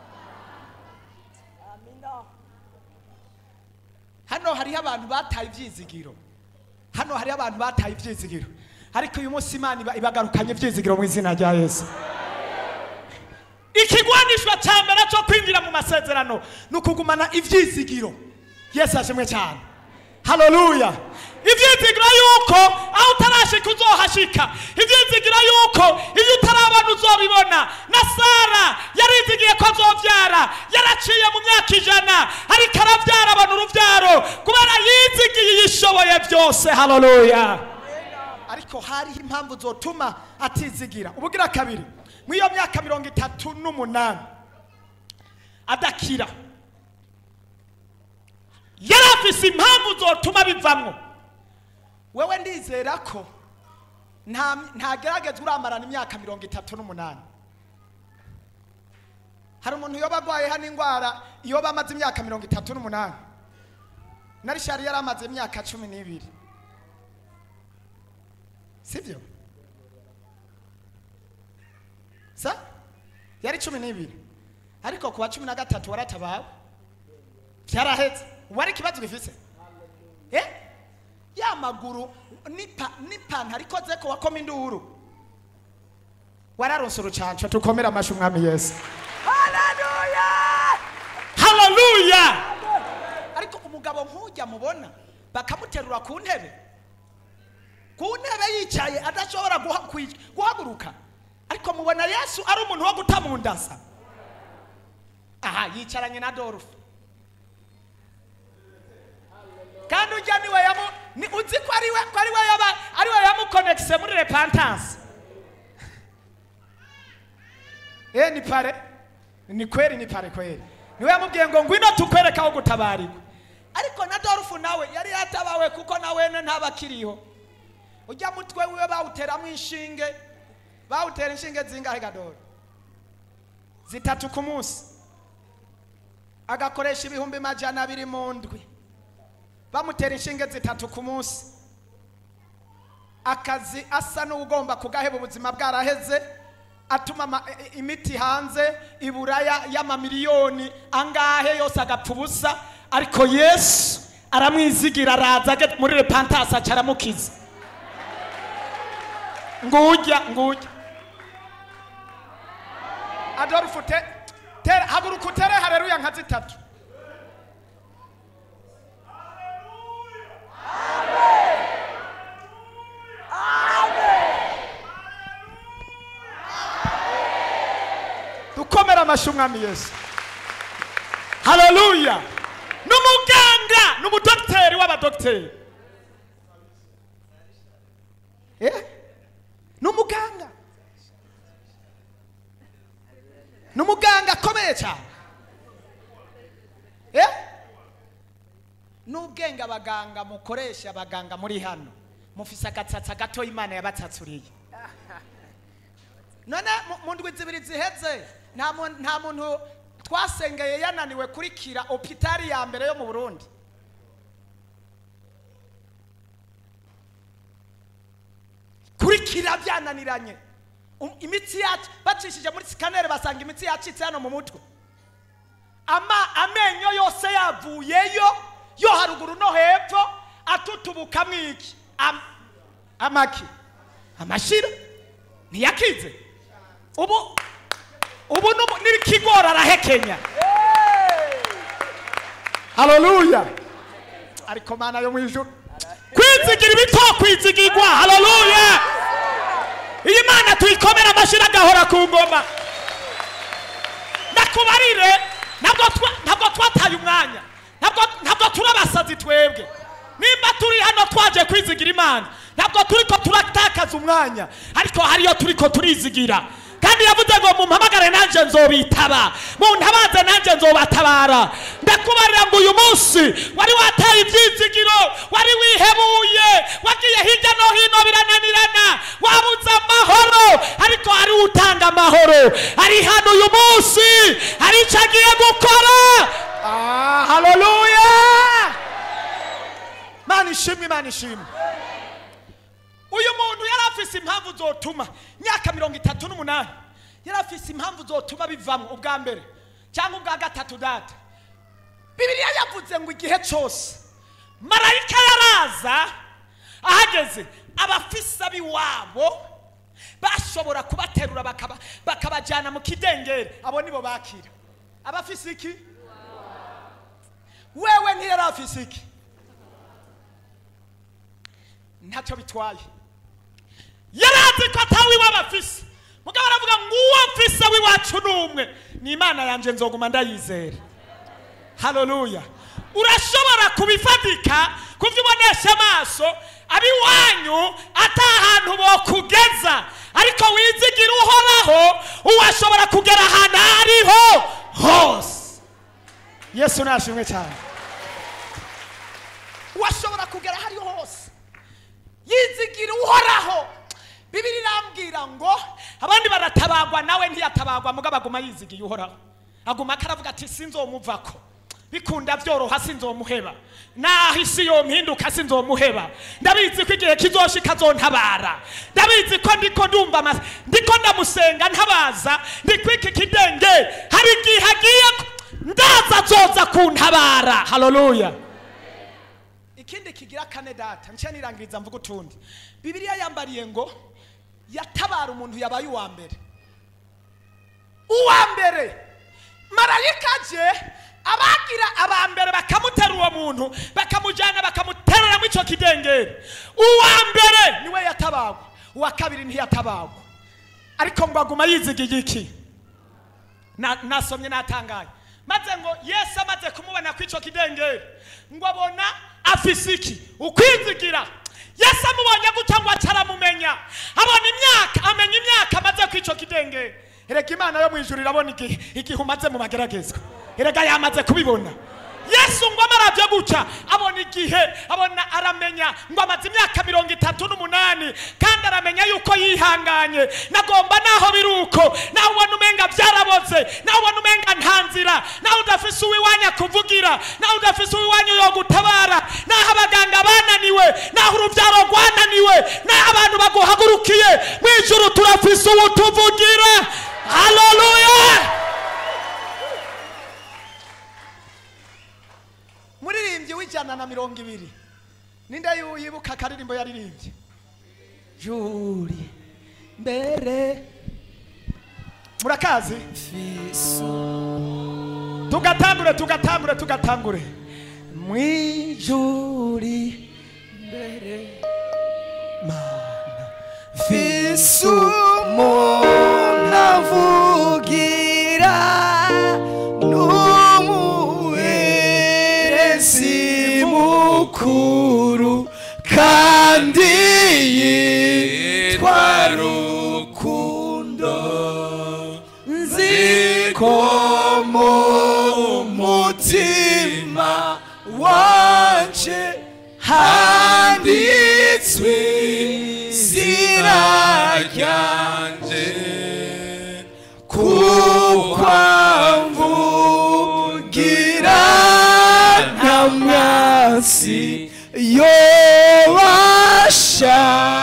Hano hari abantu bataye ivyizigiro. Hano hari abantu bataye ivyizigiro. Ariko uyu munsi Imana ibagarukanye ivyizigiro mu izina rya Yesu. Ikigwanishwa cyambere cyo kwinjira mu masezerano nukugumana ivyizigiro. Yesu ashimwe cyane. Haleluya. Ivyizigiro yuko aho utarashika uzohashika. Ivyizigiro yuko iyo utarabana uzobibona. Na Sara yarizigiye ko azovyara yaraciye mu myaka ijana ariko aravyara abana uruvyaro kubera yizigiye yishoboye byose. Haleluya. Ariko hari impamvu zotuma atizigira. Ubugira kabiri mwiyo myaka mirongo itatu n'umunani adakira yarafise impamvu zotuma bivamwo. Wewe ndizera ko nta ntagerageza uramarana imyaka mirongo itatu n'umunani. Hari umuntu yoba agwaye hano ingwara iyo bamaze imyaka mirongo itatu n'umunani. Nari shari yaramaze imyaka cumi n'ibiri. Sivyo? Sa? Yari cumi n'ibiri. Ariko kuwa cumi na gatatu waratabawe. Byaraheze. Wari kibazo gifise? Eh? Ya maguru nipa nipantaro ikoze ko wakoma induru. Wararonse urucanco tukomera amashu mwami Yesu. Haleluya! Haleluya! Ariko umugabo nkujya mubona bakamuterura ku ntebe. Ku ntebe yicaye adashobora guhaguruka. Ariko mubona Yesu ari umuntu wo gutamundasa. Aha yicaranye na Adolf. Kandi ujya niwe yamu ni uzi ko ari we ko ari we yaba ari we yamu connecte muri repentance. Eh ni pare ni kweli ni pare kweli. Niwe yamubwiye ngo ngwino tukwereka aho gutabarirwa. Ariko na Adolf nawe yari yatabawe kuko nawe ntabakiriho. Ujya mutwe wiwe bawuteramo inshinge. Bawutera inshinge zingahe Gadoro? Zitatu ku munsi. Agakoresha ibihumbi majana abiri mu ndwi. Bamutera inshinge zitatu ku munsi. Akazi asa n'ugomba kugaheba ubuzima bwaraheze atuma imiti hanze iburaya y'amamiliyoni angahe yose agapfubusa. Ariko Yesu aramwizigira araza muri repentance acaramukiza. Ngujya ngujya Adolf te tera haguruka utere haleluya nka zitatu. amashyi umwami Yesu. Haleluya. N'umuganga n'umudokiteri w'abadokiteri. Eh? N'umuganga. N'umuganga akomeye cyane. Eh? N'ubwenge abaganga mukoresha abaganga muri hano. Mufise agatsatsa gato Imana yabatsatsuriye. None mu ndwi zibiri ziheze nta nta muntu twasengeye yananiwe kurikira hopitali ya mbere yo mu Burundi. Kurikira byananiranye. Um, imitsi yacu bacishije muri scanner basanga imitsi yacitse hano mu mutwe. Ama amenyo yose yavuyeyo yo haruguru no hepfo atutubuka mwiki. Am, amaki. Amashira ntiyakize. Ubu ubu n'ibikigora arahekenya. Haleluya. Ariko mana yo mwijuru. Kwizigira ibito kwizigirwa. Haleluya. Iyi Mana tuyikomera amashira gahora ku ngoma. Nakubarire ntabwo ntabwo twataye umwanya. Ntabwo ntabwo turabasazi twebwe. Nimba turi hano twaje kwizigira Imana. Ntabwo turiko turatakaza umwanya. Ariko hariyo turiko turizigira. Kandi yavuze ngo mumpamagare nanje nzobitaba. Muntabaze nanje nzobatabara. Ndakubarira ngo uyu munsi wari wataye ibyizigiro, wari wihebuye, wagiye hirya no hino birananirana, wabuze amahoro, ariko ari utanga amahoro. Ari hano uyu munsi, ari icyo agiye gukora. Ah, haleluya. Mana ishimwe, Mana ishimwe. Uyu muntu yarafise impamvu zotuma myaka mirongo itatu n'umunani yarafise impamvu zotuma bivamwe ubwa mbere cyangwa ubwa gatatu data. Bibiliya yavuze ngo igihe cyose marayika yaraza ahageze abafisa biwabo bashobora kubaterura bakaba bakabajana mu kidengere. Abo nibo bakira abafisa iki. Wewe ntiyarafise iki. Ntacyo bitwaye. Yarazi ko atawi wabafise. Mugabo aravuga ngo uwo mfise wiwacu numwe ni Imana yanje nzoguma ndayizera. Haleluya. Urashobora kubifatika kuvyibonesha amaso abi wanyu atahantu bo kugeza, ariko wizigira uhoraho uwashobora kugera ahantu ariho hose. Yesu nashimwe cyane. Uwashobora kugera hariho hose. Yizigira uhoraho. Bibiliya irambwira ngo abandi baratabagwa nawe ntiyatabagwa mugabo aguma yizigiye uhoraho. Aguma karavuga ati sinzomuvako. Bikunda byoroha sinzomuheba. Naho isi yo mpinduka sinzomuheba. Ndabizi ko igihe kizoshika zontabara. Ndabizi ko ndiko ndumva mas ndiko ndamusenga ntabaza ndikwiki kidenge hari igihe hagiye ndaza zoza kuntabara. Haleluya. Ikindi kigira kane data nce nirangiriza mvuga utundi. Bibiliya yambariye ngo yatabara umuntu yabaye uwa mbere. Uwa mbere marayika je abagira abambere bakamutera uwo muntu bakamujana bakamuterera mu ico kidengere. Uwa mbere niwe yatabagwa, uwa kabiri ntiyatabagwa. Ariko ngo aguma yizigiye iki. Na nasomye natangaye. Maze ngo Yesu amaze kumubona ku ico kidengere ngo abona afise iki ukwizigira. Yesu amubonye gutya ngo acaramumenya. Abona imyaka, amenya imyaka amaze ku ico kidengere. Erega Imana yo mwijuru irabona igihe igihe umaze mu mageragezwa. Erega yamaze kubibona. Yesu ngo amaravye gutya abona igihe abona aramenya ngo amaze imyaka mirongo itatu n'umunani kandi aramenya yuko yihanganye. Nagomba naho biruko naho ubona umenga byaraboze, naho ubona umenga ntanzira, naho udafise uwiwanya kuvugira, naho udafise uwiwanya yo gutabara, naho abaganga bananiwe, naho urubyaro rwananiwe, naho abantu baguhagurukiye mwijuru turafise ubutuvugira. Haleluya. Muririmbyi w'ijana na mirongo ibiri ninde yibuka akaririmbo yaririmbye? Juri mbere murakazi. Tugatangure tugatangure tugatangure. Mwijuri mbere Mana fisu mo navugira ijuru kandi yitwa rukundo nzi ko mu mutima wanje handitswe izina ryanje kuko amvugira nta mwasi yobasha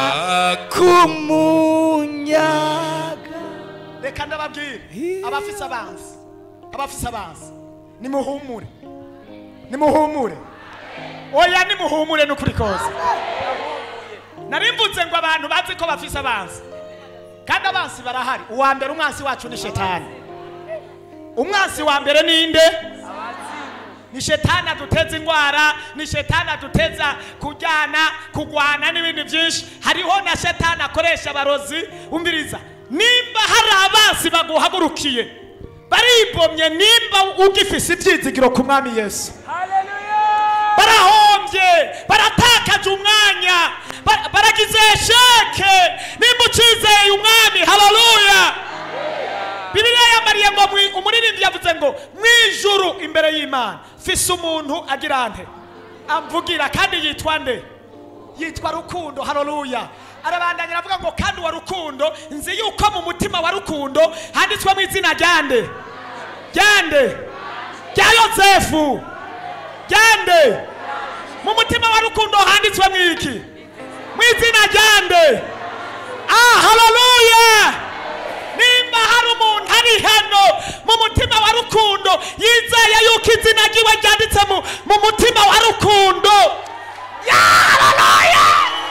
kumunyaga. Reka ndababwire abafise abanzi abafise abanzi nimuhumure nimuhumure oya nimuhumure nukuri koza. Narimvuze ngo abantu bazi ko bafise abanzi kandi abanzi barahari. Uwa mbere umwanzi wacu ni shetani. Umwanzi wa mbere ninde? Ni shetani aduteza ingwara, ni shetani aduteza kujyana kugwana n'ibindi byinshi. Hariho na shetani akoresha abarozi. Umviriza, nimba hari abanzi baguhagurukiye baribomye, nimba ugifise ibyizigiro ku mwami Yesu, barahombye, baratakaje umwanya, baragize sheke. Nimba ucizeye umwami, haleluya. Bibiliya yamariye ngo umuririmbyi yavuze ngo mwijuru imbere y'Imana fise umuntu agira nte amvugira kandi yitwa nde? Yitwa Rukundo. Haleluya. Arabandanya avuga ngo kandi wa Rukundo nzi yuko mu mutima wa Rukundo handitswe mu izina ryande ryande rya Yosefu ryande. Mu mutima wa Rukundo handitswe mu iki? Mu izina ryande. Ah, haleluya. Nimba hari umuntu ari hano mu mutima wa Rukundo yizeye yuko izina ryiwe ryanditse mu mutima wa Rukundo, haleluya.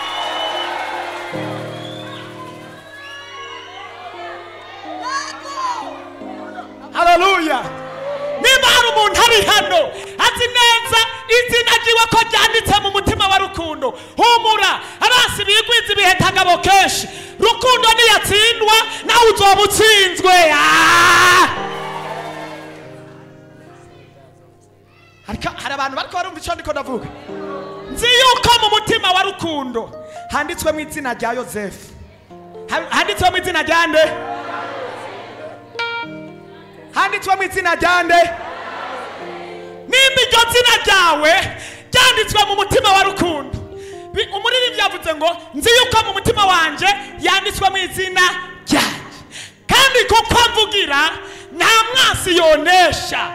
Haleluya. Nimba hari umuntu ari hano azi neza izina ryiwe ko ryanditse mu mutima wa Rukundo, humura. Abasi bigwiza ibihetagabo kenshi, Rukundo niyatsindwa nawe uzoba utsinzwe. Hari abantu bariko barumva icyo ndiko ndavuga. Nzi yuko mu mutima wa Rukundo handitswe mu izina rya Yosefu, handitswe mu izina rya nde? Handitswe mu izina rya nde? Nimba iryo zina ryawe ryanditswe mu mutima wa Rukundo, umuririmbyi yavuze ngo nzi yuko mu mutima wanje yanditswe mu izina ryanjye kandi kuko amvugira nta mwasi yonesha.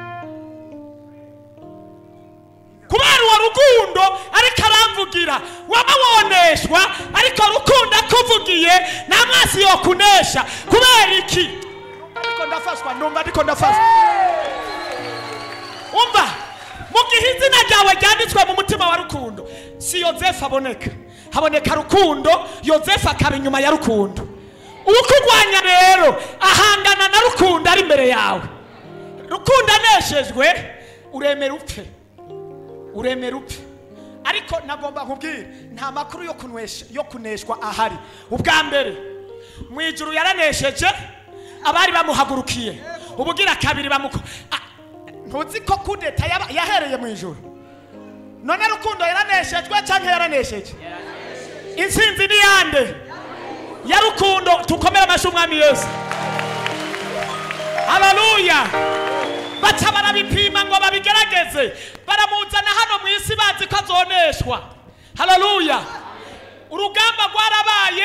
Kubera uwo Rukundo ariko aramvugira waba woneshwa, ariko Rukundo akuvugiye nta mwasi yokunesha. Kubera iki? Ndiko ndafashwa, ndumva ndiko ndafashwa. Umva, mu gihe izina ryawe ryanditswe mu mutima wa Rukundo, si Yosefu aboneka, haboneka Rukundo. Yosefu akaba inyuma ya Rukundo. Ukugwanya rero ahangana na Rukundo ari imbere yawe. Rukundo aneshejwe uremera upfe, uremera upfe. Ariko nagomba nkubwire nta makuru yo kunwesha yo kuneshwa ahari. Ubwa mbere mu ijuru yaranesheje abari bamuhagurukiye, ubugira kabiri bamuko. Ntuzi ko kudeta yahereye mu ijuru? None Rukundo yaraneshejwe cyangwa yaranesheje? Intsinzi ni yande? Ya Rukundo. Tukomera amashyi umwami Yesu. Haleluya. Baca barabipima ngo babigerageze, baramuzana hano mu isi bazi ko azoneshwa. Haleluya. Urugamba rwarabaye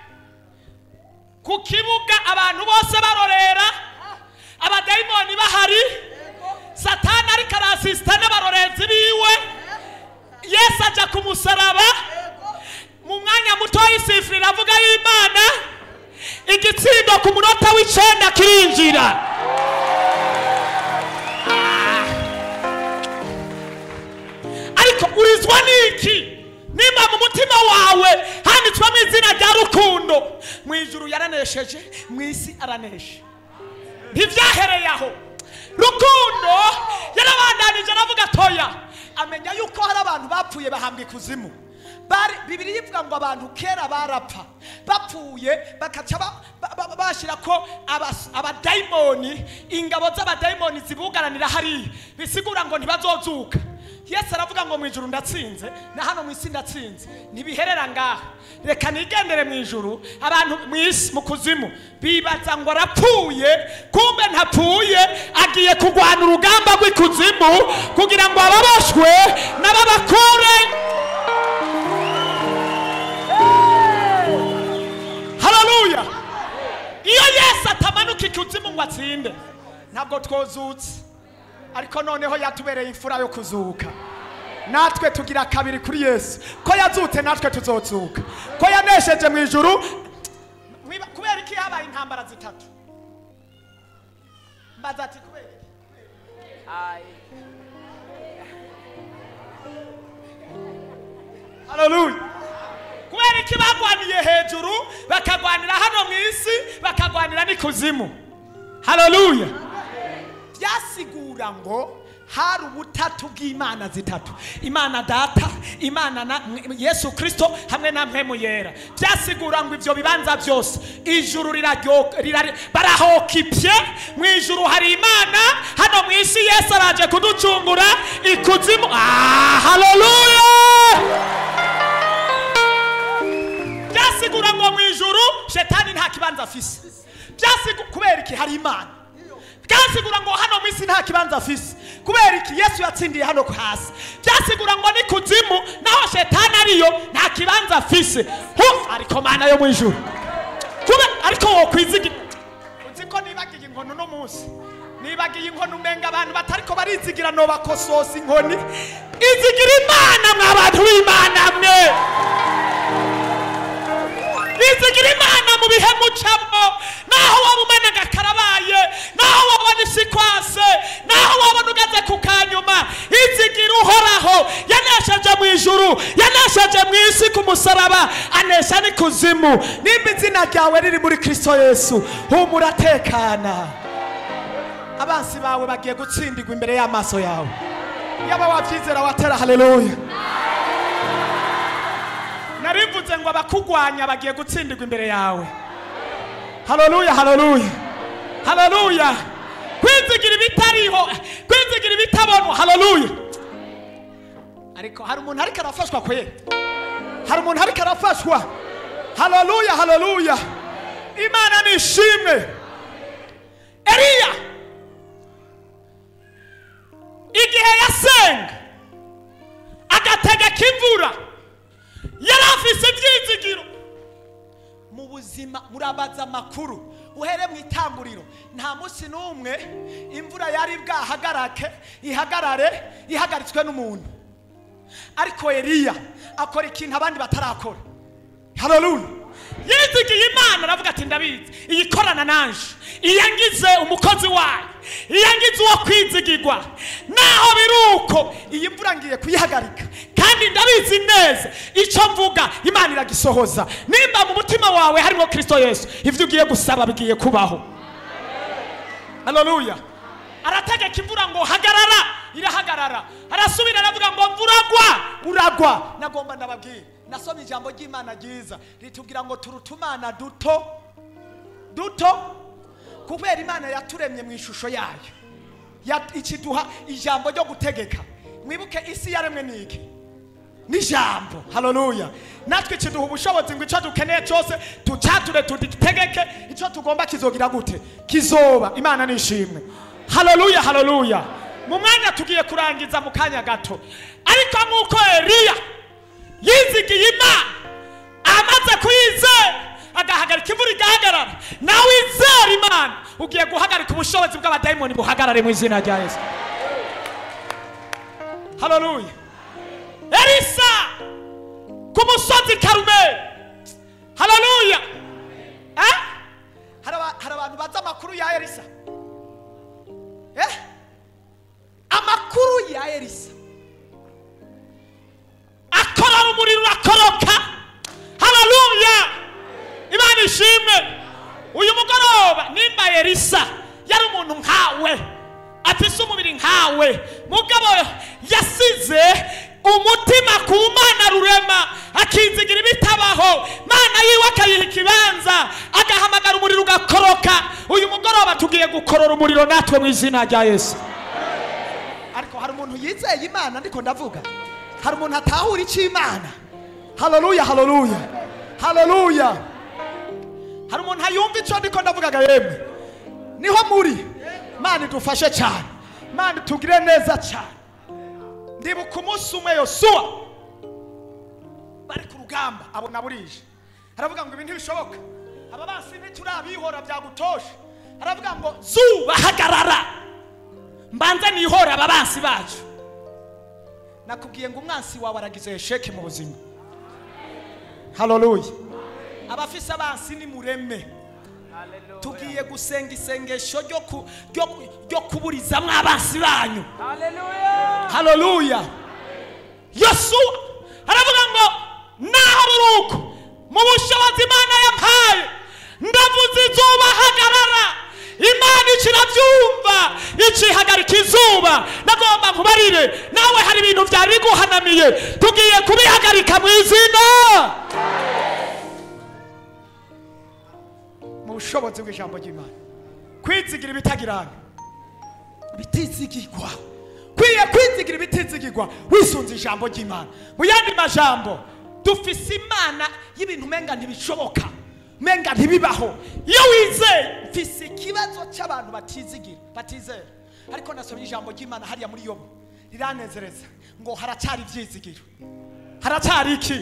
ku kibuga, abantu bose barorera, abadayimoni bahari, Satani ariko arasista n'abarorezi biwe. Yesu aja ku musaraba, mu mwanya muto y'isifuri iravuga y'Imana, igitsindo ku munota w'icenda kirinjira. Ariko urizwa niki? Nimba mu mutima wawe handitswe mu izina rya Rukundo, mu ijuru yaranesheje, mu isi aranesha. Ntivyahereye aho. Rukundo yarabandanije aravuga toya, amenya yuko hari abantu bapfuye bahambwa ikuzimu. Bibiliya ivuga ngo abantu kera barapfa, bapfuye bakaca bashira ko abadayimoni, ingabo z'abadayimoni zibugaranira hari, bisigura ngo ntibazozuka. Yesu aravuga ngo mu ijuru ndatsinze na hano mu isi ndatsinze ntibiherera ngaha reka nigendere mu ijuru abantu mu isi mu kuzimu bibaza ngo arapfuye kumbe ntapfuye agiye kurwana urugamba rw'ikuzimu kugira ngo ababoshwe n'ababakure. Haleluya. Iyo Yesu atamanuka ikuzimu ngo atsinde ntabwo twozutse, ariko noneho yatubereye imfura yo kuzuka. Natwe tugira kabiri kuri Yesu, ko yazutse natwe tuzozuka, ko yanesheje mu ijuru. Kubera iki habaye intambara zitatu? Mbaza ati kubera iki? Haleluya. Kubera iki bagwaniye hejuru bakagwanira hano mu isi bakagwanira n'ikuzimu? Haleluya. Byasigura ngo hari ubutatu bw'Imana zitatu, Imana Data, Imana na Yesu Kristo hamwe na mpemu yera. Byasigura ngo ivyo bibanza byose ijuru riraryo barahokipye. Mu ijuru hari Imana, hano mu isi Yesu araje kuducungura ikuzimu. Ah, haleluya. Byasigura ngo mu ijuru shetani nta kibanza afise. Byasigura kubera iki hari Imana. Byasigura ngo hano mu isi nta kibanza afise. Kubera iki Yesu yatsindiye hano hasi. Byasigura ngo ni kuzimu naho shetani ariyo nta kibanza afise. Hu ariko Mana yo mu ijuru. Kube ariko wo kwizigi. Uziko nibagiye inkono no munsi. Nibagiye inkono umenga abantu batariko barizigira no bakososa inkoni. Izigira Imana mwabantu b'Imana mwe. Izigira Imana mu bihe mucamo, naho wabumena gakarabaye, naho wabona isikwase, naho wabona ugeze ku kanyuma. Izigira Uhoraho yanesheje mu ijuru, yanesheje mu isi ku musaraba, anesha n'ikuzimu. Nimba izina ryawe riri muri Kristo Yesu, humura tekana. Abansi bawe bagiye gutsindirwa imbere y'amaso yawe. Yaba wabyizera watera haleluya. Narivuze ngo abakugwanya bagiye gutsindirwa imbere yawe. Haleluya, haleluya, haleluya. Kwizigira ibitariho, kwizigira ibitabonwa. Haleluya. Ariko hari umuntu ariko arafashwa kwe, hari umuntu ariko arafashwa. Haleluya, haleluya. Imana nishimwe. Eliya igihe yasenga agategeka imvura, yarafise ibyizigiro mu buzima. Murabaza amakuru uhere mu itanguriro, nta munsi n'umwe imvura yari bwahagarake ihagarare ihagaritswe n'umuntu. Ariko Eliya akora ikintu abandi batarakora. Haleluya. Yizigiye Imana aravuga ati ndabizi iyikorana nanje, iyangize umukozi wayo, iyangize uwo kwizigirwa, naho biruko iyi mvura ngiye kuyihagarika kandi ndabizi neza icyo mvuga Imana iragisohoza. Nimba mu mutima wawe harimo Kristo Yesu, ivyo ugiye gusaba bigiye kubaho. Haleluya. Arategeka imvura ngo hagarara, irahagarara. Arasubira aravuga ngo mvuragwa, uragwa. Nagomba ndababwira, nasomye ijambo ry'Imana ryiza ritubwira ngo turutumana duto duto, kubera Imana yaturemye mu ishusho yayo, ikiduha ijambo ryo gutegeka. Mwibuke isi yaremwe niki? N'ijambo. Haleluya. Natwe kiduha ubushobozi ngo icyo dukeneye cyose tucature tuditegeke, icyo tugomba kizogira gute? Kizoba. Imana nishimwe. Haleluya, haleluya. Mu mwanya tugiye kurangiza mu kanya gato, ariko nkuko Eliya yizigiye Imana amaze kuyizera agahagarika imvura igahagarara, nawe izera Imana ugiye guhagarika ubushobozi bw'abadayimoni buhagarare mu izina rya Yesu. Haleluya. Elisa ku musozi Karumeli. Haleluya. Eh? Hari abantu baza amakuru ya Elisa. Eh? Amakuru ya Elisa. Akora umuriro urakoroka. Haleluya. Imana ishimwe. Uyu mugoroba nimba Elisa yari umuntu nkawe, afise umubiri nkawe, mugabo yasize umutima ku Mana rurema, akinzigira ibitabaho, Mana yiwe akayiha ikibanza, agahamagara umuriro ugakoroka. Uyu mugoroba tugiye gukorora umuriro natwe mu izina rya Yesu. Ariko hari umuntu yizeye imana ndiko ndavuga? Hari umuntu atahura icyo imana? Haleluya, haleluya, haleluya. Hari umuntu ayumva icyo ndiko ndavugaga yemwe? Niho muri. Imana idufashe cyane, Imana itugire neza cyane. Ndibuka umunsi umwe Yosuwa bari ku rugamba abona burije, aravuga ngo ibintu bishoboka, aba basi ntiturabihora byagutosha. Aravuga ngo zuba hagarara, mbanza nihora aba basi bacu. Nakubwiye ngo umwansi wawe aragize sheke mu buzima. Haleluya. Abafise abansi ni mureme. Tugiye gusenga isengesho ryo ku ryo kuburizamwe abansi banyu. Haleluya. Haleluya. Yosuwa aravuga ngo naho buruko mu bushobozi Imana yampaye ndavuze izuba hagarara. Imana ikirabyumva ikihagarika izuba. Nagomba kubarire nawe hari ibintu byari biguhanamiye, tugiye kubihagarika mu izina mu bushobozi bw'ijambo ry'Imana. Kwizigira ibitagirana bitizigirwa, kwiye kwizigira ibitizigirwa wisunze ijambo ry'Imana. Mu yandi majambo, dufise Imana y'ibintu menga ntibishoboka, menga ntibibaho. Iyo wizeye mfise ikibazo cy'abantu batizigira, batizera. Ariko nasomye ijambo ry'Imana hariya muri Yobu, riranezereza ngo haracyari ibyizigiro. Haracyari iki?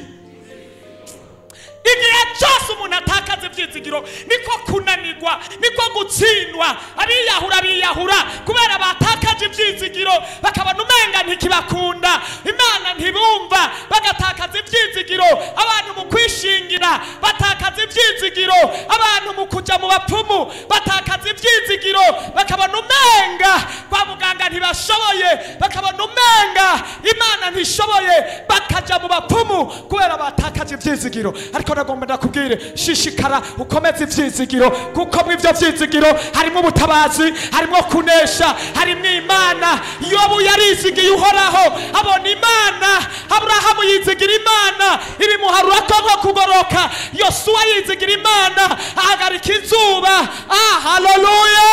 Igihe cyose umuntu atakaza ibyizigiro niko kunanirwa, niko gutsindwa. Abiyahura biyahura kubera batakaje ibyizigiro, bakabona umenga ntikibakunda, Imana ntibumva, bagatakaza ibyizigiro. Abantu mu kwishingira batakaza ibyizigiro, abantu mu kuja mu bapfumu batakaza ibyizigiro, bakabona umenga kwa muganga ntibashoboye, bakabona umenga Imana ntishoboye, bakaja mu bapfumu kubera batakaje ibyizigiro. Ariko nagomba ndakubwire, shishikara ukomeze ibyizigiro, kuko mu ibyo byizigiro harimo ubutabazi, harimo kunesha, harimo Imana. Yobu yarizigiye Uhoraho, abona Imana. Aburahamu yizigira Imana, ibimuharura ko nko kugoroka. Yosuwa yizigira Imana, ahagarika izuba. Ah, haleluya.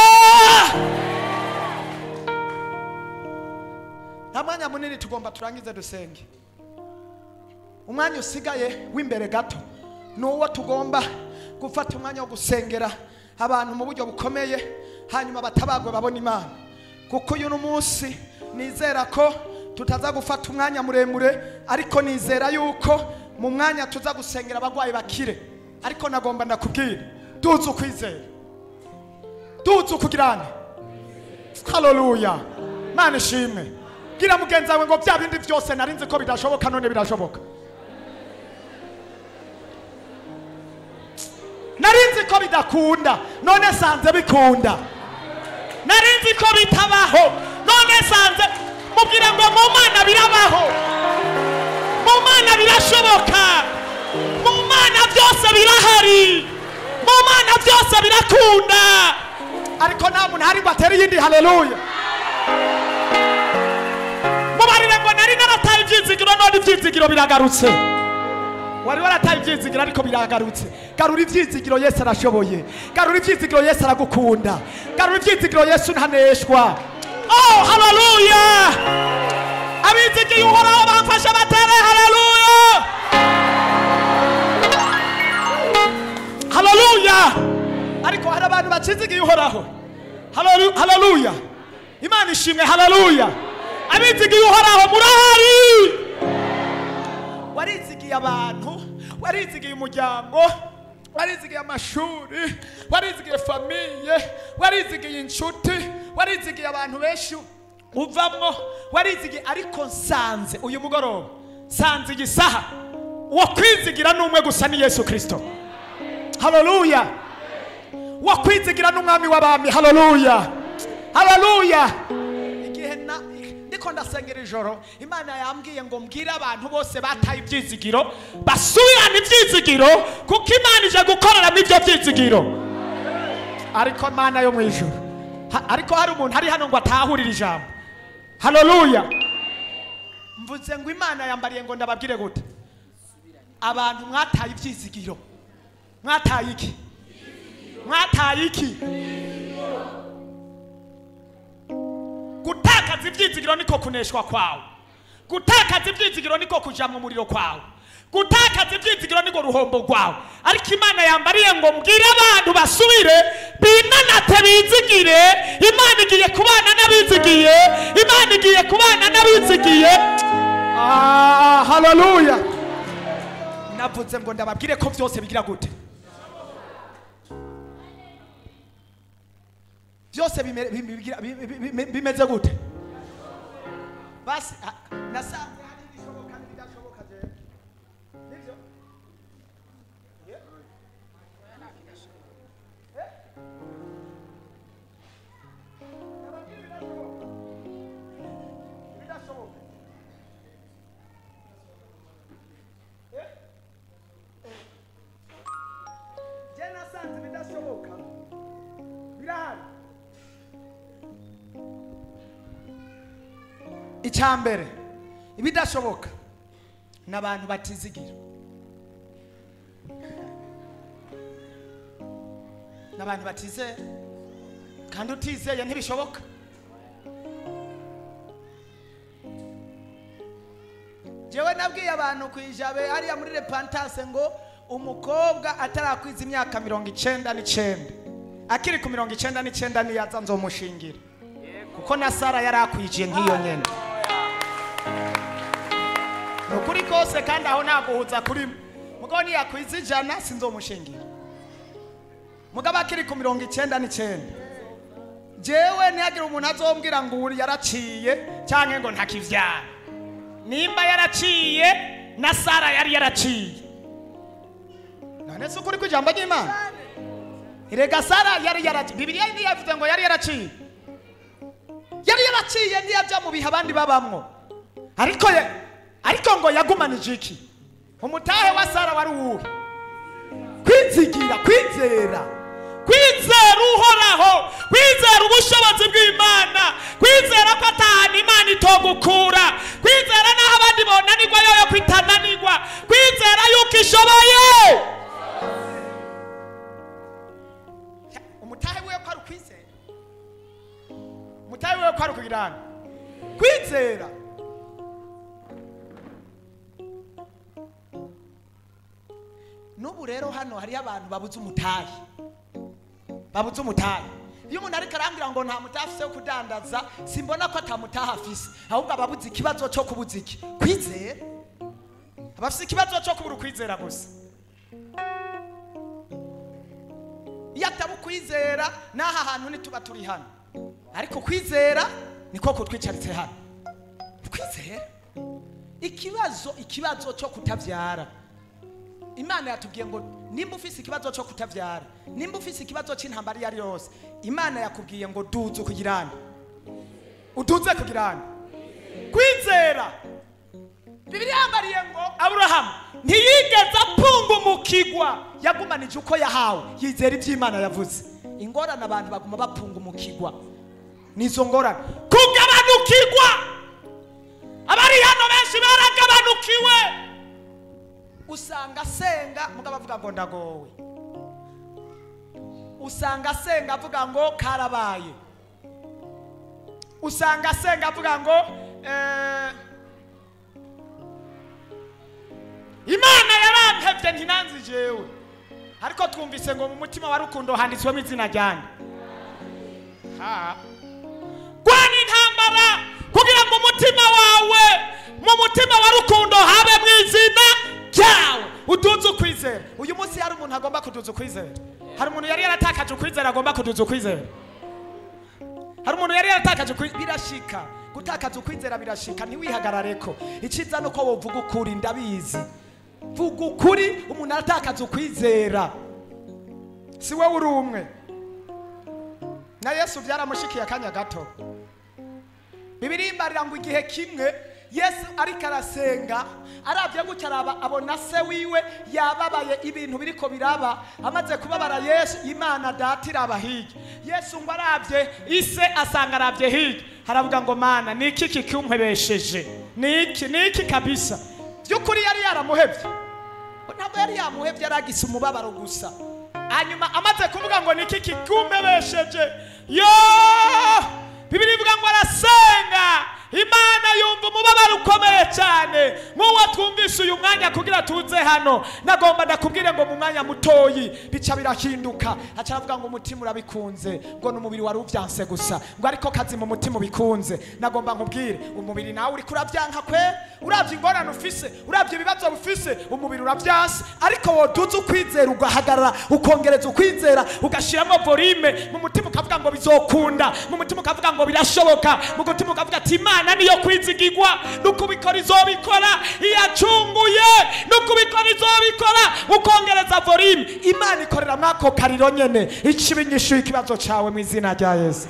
Nta mwanya munini tugomba turangize dusenge. Umwanya usigaye w'imbere gato nuwo tugomba gufata umwanya wo gusengera abantu mu buryo bukomeye, hanyuma batabagwe babona Imana. Kuko uyu munsi nizera ko tutaza gufata umwanya muremure, ariko nizera yuko mu mwanya tuza gusengera abagwayi bakire. Ariko nagomba ndakubwira, duzu kwizera, duzu kugirana. Haleluya. Mana ishimwe. Gira mugenzi wawe ngo bya bindi byose narinzi ko bidashoboka none birashoboka. Narinzi ko bidakunda none sanze bikunda. Narinzi ko bitabaho none sanze. Mubwire ngo mu Mana birabaho, mu Mana birashoboka, mu Mana byose birahari, mu Mana byose birakunda. Ariko nta muntu hari batera yindi. Haleluya. Mubarire ngo nari narataye ibyizigiro none ibyizigiro biragarutse. Wari warataye ibyizigiro ariko biragarutse. Garura ibyizigiro, Yesu arashoboye. Garura ibyizigiro, Yesu aragukunda. Garura ibyizigiro, Yesu ntaneshwa. Oh, haleluya. Abizigiye Uhoraho bamfasha batere. Haleluya. Haleluya. Ariko hari abantu bacizigiye Uhoraho. Haleluya. Imana ishimwe. Haleluya. Abizigiye Uhoraho murahari. Warizigiye abantu, warizigiye umuryango, warizigiye amashuri, warizigiye famiye, warizigiye inshuti, warizigiye abantu benshi uvamwo, warizigiye. Ariko nsanze uyu mugoroba, sanze igisaha wo kwizigira n'umwe gusa ni Yesu Kristo. Haleluya. Wo kwizigira n'umwami w'abami. Haleluya. Haleluya. Igihe na ndiko ndasengera ijoro, Imana yambwiye ngo mbwire abantu bose bataye ibyizigiro basubirane ibyizigiro, kuko Imana ije gukorera mu ibyo byizigiro. Ariko Imana yo mu ijuru, ariko hari umuntu hari hano ngo atahurira ijambo. Haleluya. Mvuze ngo Imana yambariye ngo ndababwire gute, abantu mwataye ibyizigiro. Mwataye iki? Mwataye iki? gutakaza ibyizigiro niko kuneshwa kwawe, gutakaza ibyizigiro niko kuja mu muriro kwawe, gutakaza ibyizigiro niko ruhombo rwawe. Ariko Imana yambariye ngo mbwire abantu basubire binanate bizigire. Imana igiye kubana n'abizigiye, Imana igiye kubana n'abizigiye. Ah, haleluya. Navuze ngo ndababwire ko byose bigira gute, byose bimeze gute. Basi nasanze hari ibishoboka n'ibidashoboka je nivyo. Je nasanze bidashoboka birahari. Icyambere ibidashoboka n'abantu batizigira, n'abantu batizeye, kandi utizeye ntibishoboka. Jewe nabwiye abantu kwijabe hariya muri repentance ngo umukobwa atarakwiza imyaka mirongo icenda n'icenda, akiri ku mirongo icenda n'icenda niyaza nzomushingira, kuko na Sara yarakwijiye nk'iyo nyene. Nukuri kose kandi aho naguhuza kuri mugabo niyakwiza ijana sinzomushingira. Mugabo akiri ku mirongo icenda n'icenda, jewe ntiyagira umuntu azombwira ngo uri yaraciye canke ngo ntakivyara. Nimba yaraciye na Sara yari yaraciye, none se ukuri kwijambo ry'Imana. Irega Sara yari yaraciye, Bibiliya ntiyavuze ngo yari yaraciye, yari yaraciye ntiyajya mu bihe abandi babamwo. Ariko ariko ngo yagumanije iki? Umutahe wa Sara wari uwuhe? Kwizigira, kwizera, kwizera uhoraho, kwizera ubushobozi bw'Imana, kwizera ko atahana Imana itogukura, kwizera naho abandi bonanirwa yoyo kwitananirwa, kwizera yuko ishoboye. Umutahe wiwe ko ari kwizera, umutahe wiwe ko ari kugirana kwizera. Nubu rero hano hari abantu babuze umutahe, babuze umutahe. Iyo umuntu ariko arambwira ngo nta mutahe afise wo kudandaza, simbona ko atamutahe afise, ahubwo ababuze ikibazo cyo kubuza iki? Kwizera. Abafise ikibazo cyo kubura kwizera gusa. Iyo atabu kwizera n'aha hantu nituba turi hano, ariko kwizera niko kutwicaritse hano. Kwizera ikibazo, ikibazo cyo kutavyara. Imana yatubwiye ngo nimba ufise ikibazo cyo kutavyara, nimba ufise ikibazo cy'intambara yari yose, Imana yakubwiye ngo duze kugirana, uduze kugirana kwizera. Bibiliya yambariye ngo Aburahamu ntiyigeze apunga umukigwa, yagumanije uko yahawe, yizera iby'Imana yavuze. Ingorane abantu baguma bapunga umukigwa, nizo ngorane. Kugabanukirwa, abari hano benshi baragabanukiwe. Usanga senga mugabo avuga ngo ndagowe, usanga senga avuga ngo karabaye, usanga senga avuga ngo eh, Imana yarampevye ntinanzi jewe. Ariko twumvise ngo mu mutima wa rukundo handitswemo izina ryanje. Ha Gwani intambara kugira ngo umutima wawe, mu mutima wa rukundo habe mwizina ryawe, uduze ukwizera. Uyu munsi hari umuntu agomba kuduza ukwizera. Hari umuntu yari yaratakaje ukwizera agomba kuduza ukwizera. Hari umuntu yari yaratakaje ukwizera. Birashika gutakaza ukwizera, birashika. Ntiwihagarareko. Iciza nuko wovuga ukuri, ndabizi. Vuga ukuri, umuntu aratakaza ukwizera. Si wewe uri umwe. Na Yesu byaramushikiye akanya gato. Bibiliya imbarira ngo igihe kimwe Yesu ariko arasenga, arabye gutya araba abona se wiwe yababaye, ibintu biriko biraba, amaze kubabara Yesu, Imana data iraba hirya. Yesu ngo arabye ise asanga arabye hirya, haravuga ngo Mana niki kikumwebesheje, niki niki kabisa. Byukuri yari yaramuhevye, ntabwo yari yamuhevye, yaragise umubabaro gusa. Hanyuma amaze kuvuga ngo niki kikumwebesheje, yo bibiri ivuga ngo arasenga Imana yumva umubabaro ukomeye cyane nk'uwo twumvise uyu mwanya kugira tuze hano. Nagomba ndakubwire ngo mu mwanya mutoyi bica birahinduka. Aca avuga ngo umutima urabikunze, ngo n'umubiri wari uvyanse gusa, ngo ariko kazi mu mutima ubikunze. Nagomba nkubwire umubiri nawe uri kuravyanka kwe, uravye ingorane ufise, uravye ibibazo ufise, umubiri uravyanse, ariko woduza ukwizera ugahagarara ukongereza ukwizera ugashiramo volume mu mutima ukavuga ngo bizokunda, mu mutima ukavuga ngo birashoboka, mu mutima ukavuga ati Imana niyo kwizigirwa, nukubikora izobikora, iyacunguye nukubikora izobikora, ukongereza volume. Imana ikorera mwako kariro nyene ikibinyishu ikibazo cawe mu izina rya Yesu.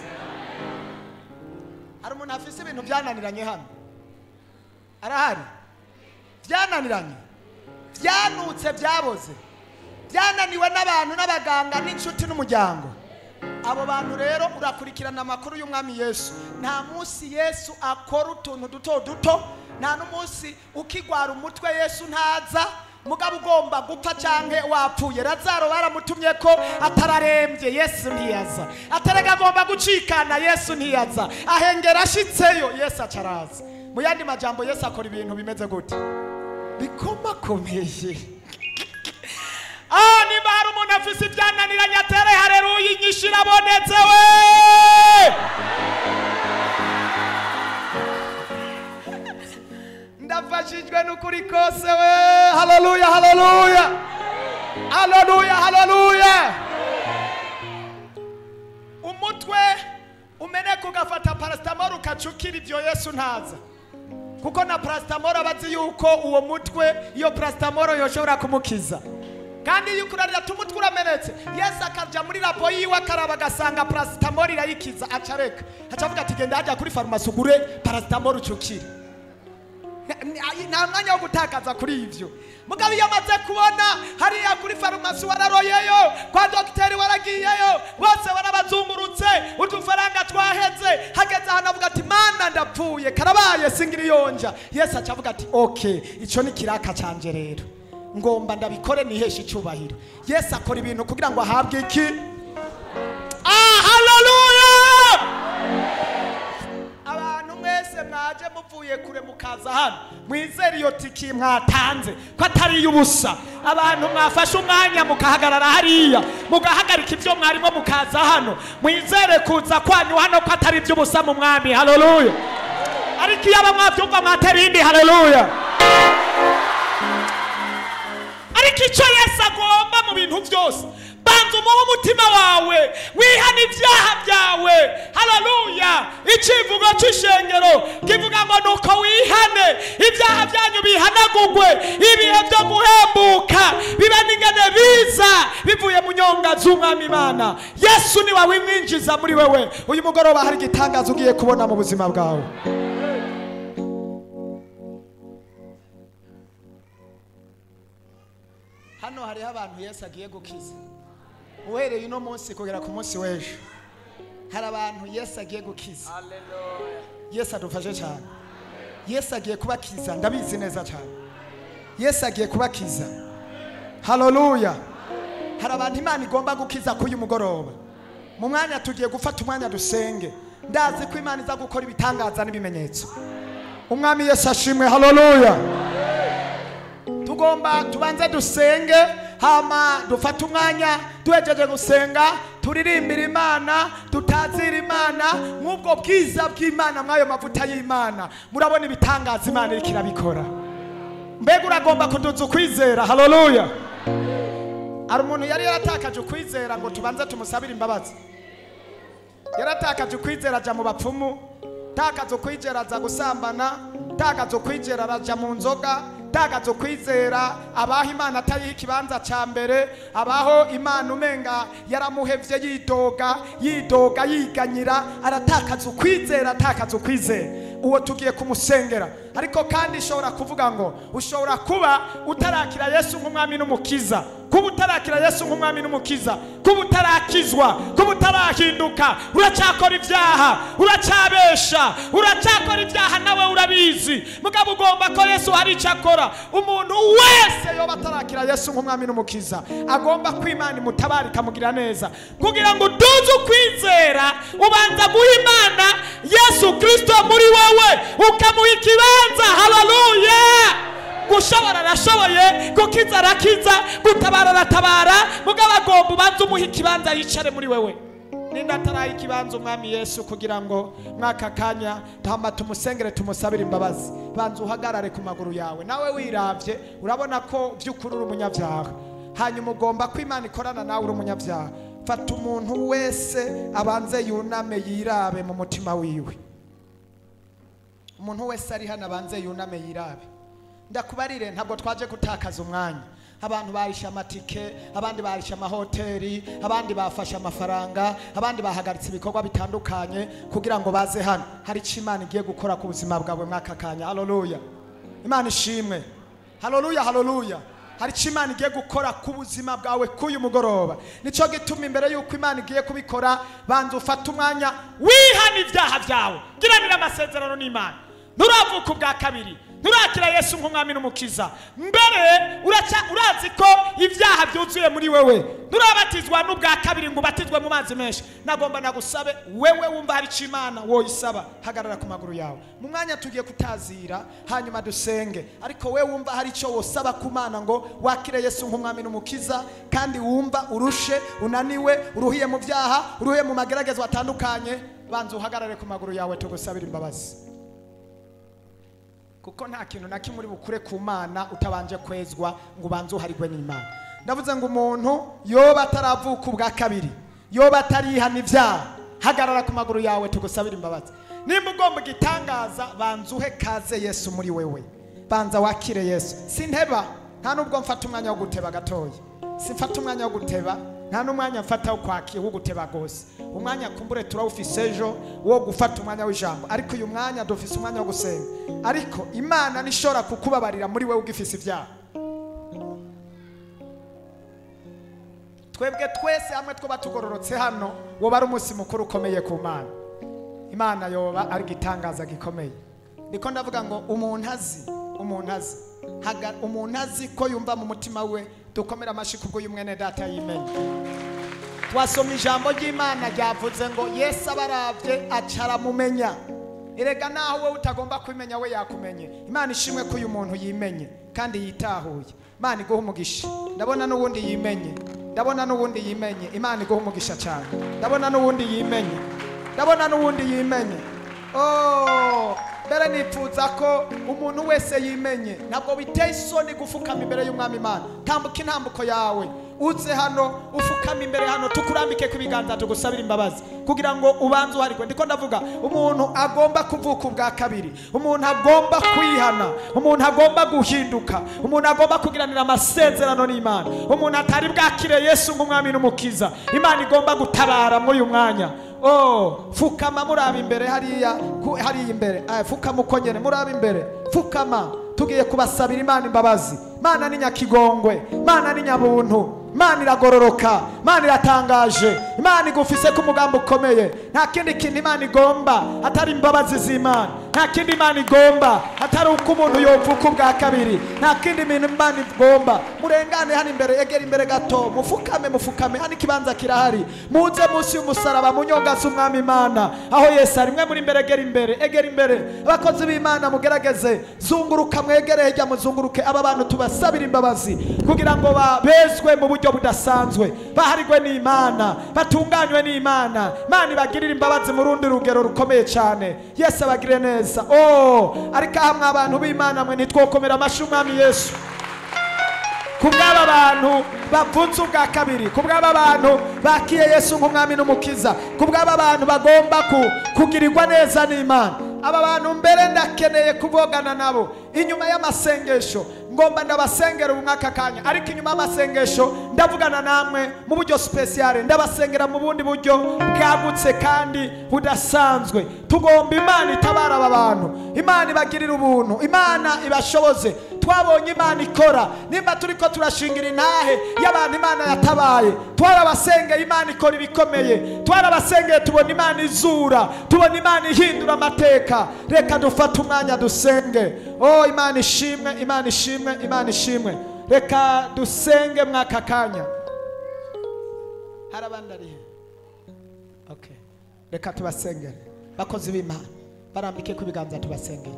Hari umuntu afise ibintu byananiranye hano? Arahari? Byananiranye, byanutse, byaboze, byananiwe n'abantu n'abaganga n'inshuti n'umuryango. Abo bantu rero urakurikirana amakuru y'umwami Yesu. Nta munsi Yesu akora utuntu duto duto, nta n'umunsi ukigwara umutwe Yesu ntaza, mugabo ugomba gupfa canke wapfuye. Lazaro baramutumye ko atararembye, Yesu ntiyaza. Atarega agomba gucikana, Yesu ntiyaza. Ahengera ashitseyo, Yesu acaraza. Mu yandi majambo Yesu akora ibintu bimeze gute? Bikomakomeye. Ah, niba hari umuntu afise ibyananiranye atere haleluya, inyishu irabonetse we. Ndafashijwe n'ukuri kose we. Haleluya, haleluya, haleluya, haleluya. Umutwe umeneka ugafata paracetamol ukacukira ibyo Yesu ntaza, kuko na paracetamol abazi yuko uwo mutwe iyo paracetamol yoshobora kumukiza. Kandi iyo ukurarira tumutwe uramenetse, Yesu akaja muri labo yiwe akaraba agasanga paracetamol irayikiza, acareka acavuga ati genda hajya kuri farumasi ugure paracetamol ucukire. Nta mwanya wo gutakaza kuri ivyo. Mugabo iyo amaze kubona hariya kuri farumasi wararoyeyo, kwa dogiteri waragiyeyo, bose warabazungurutse, udufaranga twaheze, hageze hano avuga ati Mana ndapfuye, karabaye singira yonja. Yesu acavuga ati okay, ico ni kiraka canje rero, ngomba ndabikore nihesha icubahiro. Yesu akora ibintu kugira ngo ahabwe iki? Ah, haleluya! Abantu mwese mwaje muvuye kure mukaza hano, mwizere iyo tiki mwatanze ko atari y'ubusa. Abantu mwafashe umwanya mukahagarara hariya, mugahagarika ibyo mwarimo mukaza hano, mwizere kuza kwanyu hano ko atari iby'ubusa mu mwami. Haleluya! Ariko iyo aba mwavyumva mwatera indi haleluya. Ariko icyo Yesu agomba mu bintu byose, banza umuhe umutima wawe, wihana ibyaha byawe. Haleluya! Ikivugo cy'ishengero kivuga ngo nuko wihane ibyaha byanyu bihanagugwe, ibihe byo guhembuka bibe n'ingene biza bivuye mu nyonga z'umwami Imana. Yesu ni wawe wimwinjiza muri wewe. Uyu mugoroba hari igitangazo ugiye kubona mu buzima bwawe. Hano hariho abantu Yesu agiye gukiza. Uhereye uno munsi kugera ku munsi w'ejo, hari abantu Yesu agiye gukiza. Haleluya! Yesu adufashe cyane. Yesu agiye kubakiza, ndabizi neza cyane. Yesu agiye kubakiza. Haleluya! Hari abantu Imana igomba gukiza k'uyu mugoroba. Mu mwanya tugiye gufata umwanya dusenge. Ndazi ko Imana iza gukora ibitangaza n'ibimenyetso. Umwami Yesu ashimwe. Haleluya! Tugomba tubanze dusenge, hama dufata umwanya duhejeje gusenga turirimbira Imana, tutazira Imana nk'ubwo bwiza bw'Imana mwayo mavuta y'Imana. Murabona ibitangaza Imana iri kirabikora. Mbega uragomba kuduza ukwizera. Haleluya! Ari umuntu yari yaratakaje ukwizera ngo tubanze tumusabire imbabazi. Yaratakaje ukwizera aja mu bapfumu, takaza ukwizera aza gusambana, takaza ukwizera araja mu nzoga, takaza ukwizera abaho Imana atari ikibanza ca mbere, abaho Imana umenga yaramuhevye yidoga yidoga yiganyira, aratakaza ukwizera, atakaza ukwizera. Uwo tugiye kumusengera. Ariko kandi ishobora kuvuga ngo ushobora kuba utarakira Yesu nk'umwami n'umukiza, kuba utarakira Yesu nk'umwami n'umukiza, kuba utarakizwa, kuba utarahinduka uracyakora ibyaha uracyabesha uracyakora ibyaha nawe urabizi mugabo ugomba ko Yesu hari icyo akora umuntu wese yoba atarakira Yesu nk'umwami n'umukiza agomba kwimana imutabara ikamugira neza kugira ngo uduze ukwizera ubanza guha Imana Yesu Kristo muri wowe ukamuha ikibanza haleluya gushobora arashoboye gukiza arakiza gutabara aratabara mugabo agomba ubanza umuha ikibanza yicare muri wewe ninda ataraha ikibanza umwami Yesu kugira ngo mwaka kanya tamba tumusengere tumusabire imbabazi banza uhagarare ku maguru yawe nawe wiravye urabona ko by'ukuri uri umunyabyaha hanyuma ugomba ko Imana ikorana nawe uri umunyabyaha fata umuntu wese abanze yuname yirabe mu mutima wiwe umuntu wese ari hano abanze yuname yirabe ndakubarire ntabwo twaje gutakaza umwanya abantu barisha amatike abandi barisha amahoteli abandi bafashe amafaranga abandi bahagaritse ibikorwa bitandukanye kugira ngo baze hano hari icyo Imana igiye gukora ku buzima bwawe mwaka kanya haleluya Imana ishimwe haleluya haleluya hari icyo Imana igiye gukora ku buzima bwawe k'uyu mugoroba nicyo gituma imbere y'uko Imana igiye kubikora banza ufata umwanya wihana ibyaha byawe giranira amasezerano n'Imana nturavuka ubwa kabiri nturakira Yesu nk'umwami n'umukiza mbere urazi ko ibyaha byuzuye muri wewe nturabatizwa n'ubwa kabiri ngo ubatizwe mu mazi menshi nagomba nagusabe wewe wumva hari icyo Imana woyisaba hagarara ku maguru yawe mu mwanya tugiye kutazira hanyuma dusenge ariko wewe wumva hari icyo wosaba ku Mana ngo wakire Yesu nk'umwami n'umukiza kandi wumva urushe unaniwe uruhiye mu byaha uruhiye mu mageragezwa atandukanye banza uhagarare ku maguru yawe tugusabira imbabazi kuko nta kintu na kimwe uri bukure ku Mana utabanje kwezwa ngo ubanze uharigwe n'Imana ndavuze ngo umuntu yoba ataravuka ubwa kabiri yoba atarihana ibyaha hagarara ku maguru yawe tugusabira imbabazi nimba ugomba igitangaza banza uhe kaze Yesu muri wewe banza wakire Yesu sinteba nta nubwo mfata umwanya wo guteba gatoya simfata umwanya wo guteba nta n'umwanya mfata wo kwakira wo guteba gose umwanya kumbure turawufise ejo wo gufata umwanya w'ijambo ariko uyu mwanya dufise umwanya wo gusenga ariko Imana nishora kukubabarira muri wewe ugifise ibyaha twebwe twese hamwe twoba tugororotse hano woba ari umunsi mukuru ukomeye ku Mana Imana yoba ari gitangaza gikomeye ndiko ndavuga ngo umuntu azi umuntu azi umuntu azi ko yumva mu mutima we dukomera amashi kubwo y'umwene data yimenye twasoma ijambo ry'Imana ryavuze ngo Yesu abaravye acara mumenya erega naho we utagomba kwimenya we yakumenye Imana ishimwe ko uyu muntu yimenye kandi yitahuye Imana iguha umugisha ndabona n'uwundi yimenye ndabona n'uwundi yimenye Imana iguha umugisha cyane ndabona n'uwundi yimenye ndabona n'uwundi yimenye oh mbere nipfuza ko umuntu wese yimenye ntabwo biteye isoni gufukama imbere y'umwami Imana tambuka intambuko yawe uze hano ufukama imbere hano tukurambike ku biganza tugusabira imbabazi kugira ngo ubanze uharigwe ndiko ndavuga umuntu agomba kuvuka ubwa kabiri umuntu agomba kwihana umuntu agomba guhinduka umuntu agomba kugiranira amasezerano n'Imana umuntu atari bwakire Yesu nk'umwami n'umukiza Imana igomba gutabara muri uyu mwanya oh fukama muraba imbere hariya hariya imbere eh fukama ukonyene muraba imbere fukama tugiye kubasabira Imana imbabazi Imana ni nyakigongwe Imana ni nyabuntu Imana iragororoka Imana iratangaje Imana igufise ku mugambo ukomeye nta kindi kintu Imana igomba atari imbabazi z'Imana nta kindi Imana igomba atari uko umuntu yovuka ubwa kabiri nta kindi bintu Imana igomba murengane hano imbere egera imbere gato mufukame mufukame hano ikibanza kirahari muze munsi y'umusaraba munyongaza umwami Imana aho Yesu ari mwe muri imbere egera imbere egera imbere abakozi b'Imana mugerageze zunguruka mwegere hejya muzunguruke aba bantu tubasabira imbabazi kugira ngo babezwe mu buryo budasanzwe baharigwe n'Imana batunganywe n'Imana Imana ibagirira imbabazi mu rundi rugero rukomeye cyane Yesu abagire neza oh ariko hamwe abantu b'Imana mwe nitwokomera amashi umwami Yesu kubw'aba bantu bavutse ubwa kabiri kubw'aba bantu bakiye Yesu nk'umwami n'umukiza kubw'aba bantu bagomba kugirirwa neza n'Imana aba bantu mbere ndakeneye kuvugana nabo inyuma y'amasengesho ngomba ndabasengera umwaka kanya ariko inyuma y'amasengesho ndavugana namwe mu buryo special ndabasengera mu bundi buryo bwagutse kandi budasanzwe tugomba Imana itabara aba bantu Imana ibagirira ubuntu Imana ibashoboze twabonye imana ikora. Nimba turiko turashingira intahe y'abantu imana yatabaye, twarabasengeye imana ikora ibikomeye, twarabasengeye tubona imana izura, tubona imana ihindura amateka. Reka dufate umwanya dusenge. Oh, imana ishimwe, imana ishimwe, imana ishimwe. Reka dusenge mwaka kanya. Harabandi ari he? Okay, reka tubasengere. Bakozi b'Imana barambike ku biganza tubasengere.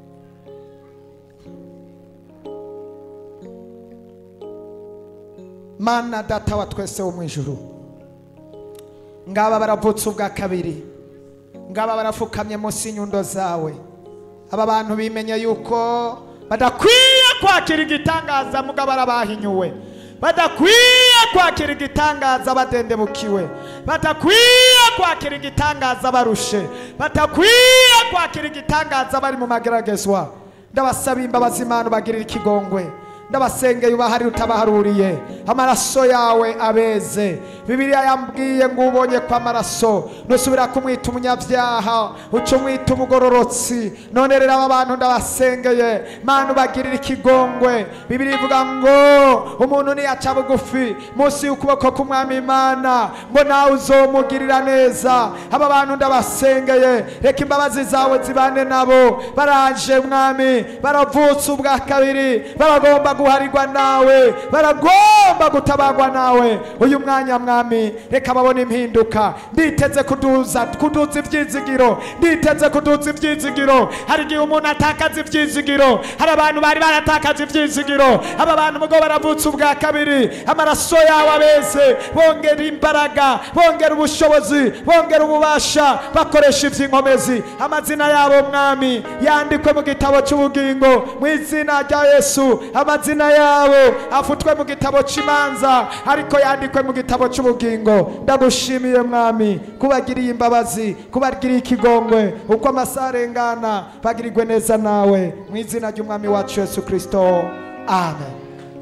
Mana data wa twese wo mu ijuru, ngaba baravutse ubwa kabiri, ngaba barafukamye munsi y'inyundo zawe. Aba bantu bimenye yuko badakwiye kwakira igitangaza mugabo arabahinyuwe, badakwiye kwakira igitangaza badendebukiwe, badakwiye kwakira igitangaza barushe, badakwiye kwakira igitangaza bari mu mageragezwa. Ndabasaba imbabazi Imana bagirira ikigongwe, ndabasengeye ubahari utabaharuriye, amaraso yawe abeze. Bibiliya yambwiye ngo ubonye kwa maraso nusubira kumwita umunyabyaha uco mwita umugororotsi. None rero aba bantu ndabasengeye Mana ubagirira ikigongwe. Bibiliya ivuga ngo umuntu niyaca bugufi munsi y'ukuboko k'Umwami Imana ngo nawe uzomugirira neza. Aba bantu ndabasengeye, reka imbabazi zawe zibane nabo. Baraje Mwami, baravutse ubwa kabiri, baragomba guharirwa nawe, baragomba gutabagwa nawe. Uyu mwanya Mwami, reka babone impinduka. Nditeze kuduza kuduza ivyizigiro, nditeze kuduza ivyizigiro. Hari igihe umuntu atakaza ivyizigiro, hari abantu bari baratakaza ivyizigiro. Aba bantu mugo baravutse ubwa kabiri, amaraso yawe abeze. Bongera imbaraga, bongera ubushobozi, bongera ububasha, bakoresha ivy'inkomezi. Amazina yabo Mwami yandikwe mu gitabo cy'ubugingo mu izina rya Yesu. Amazina yabo afutwe mu gitabo cy'imanza ariko yandikwe mu gitabo cy'ubugingo. Ndagushimiye Mwami kubagiriye imbabazi, kubagiriye ikigongwe. Uko amasaha arengana bagirirwe neza nawe mu izina ry'Umwami wacu Yesu Kristo, amen.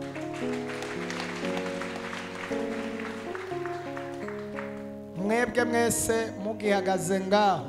Mwebwe mwese mugihagaze ngaho,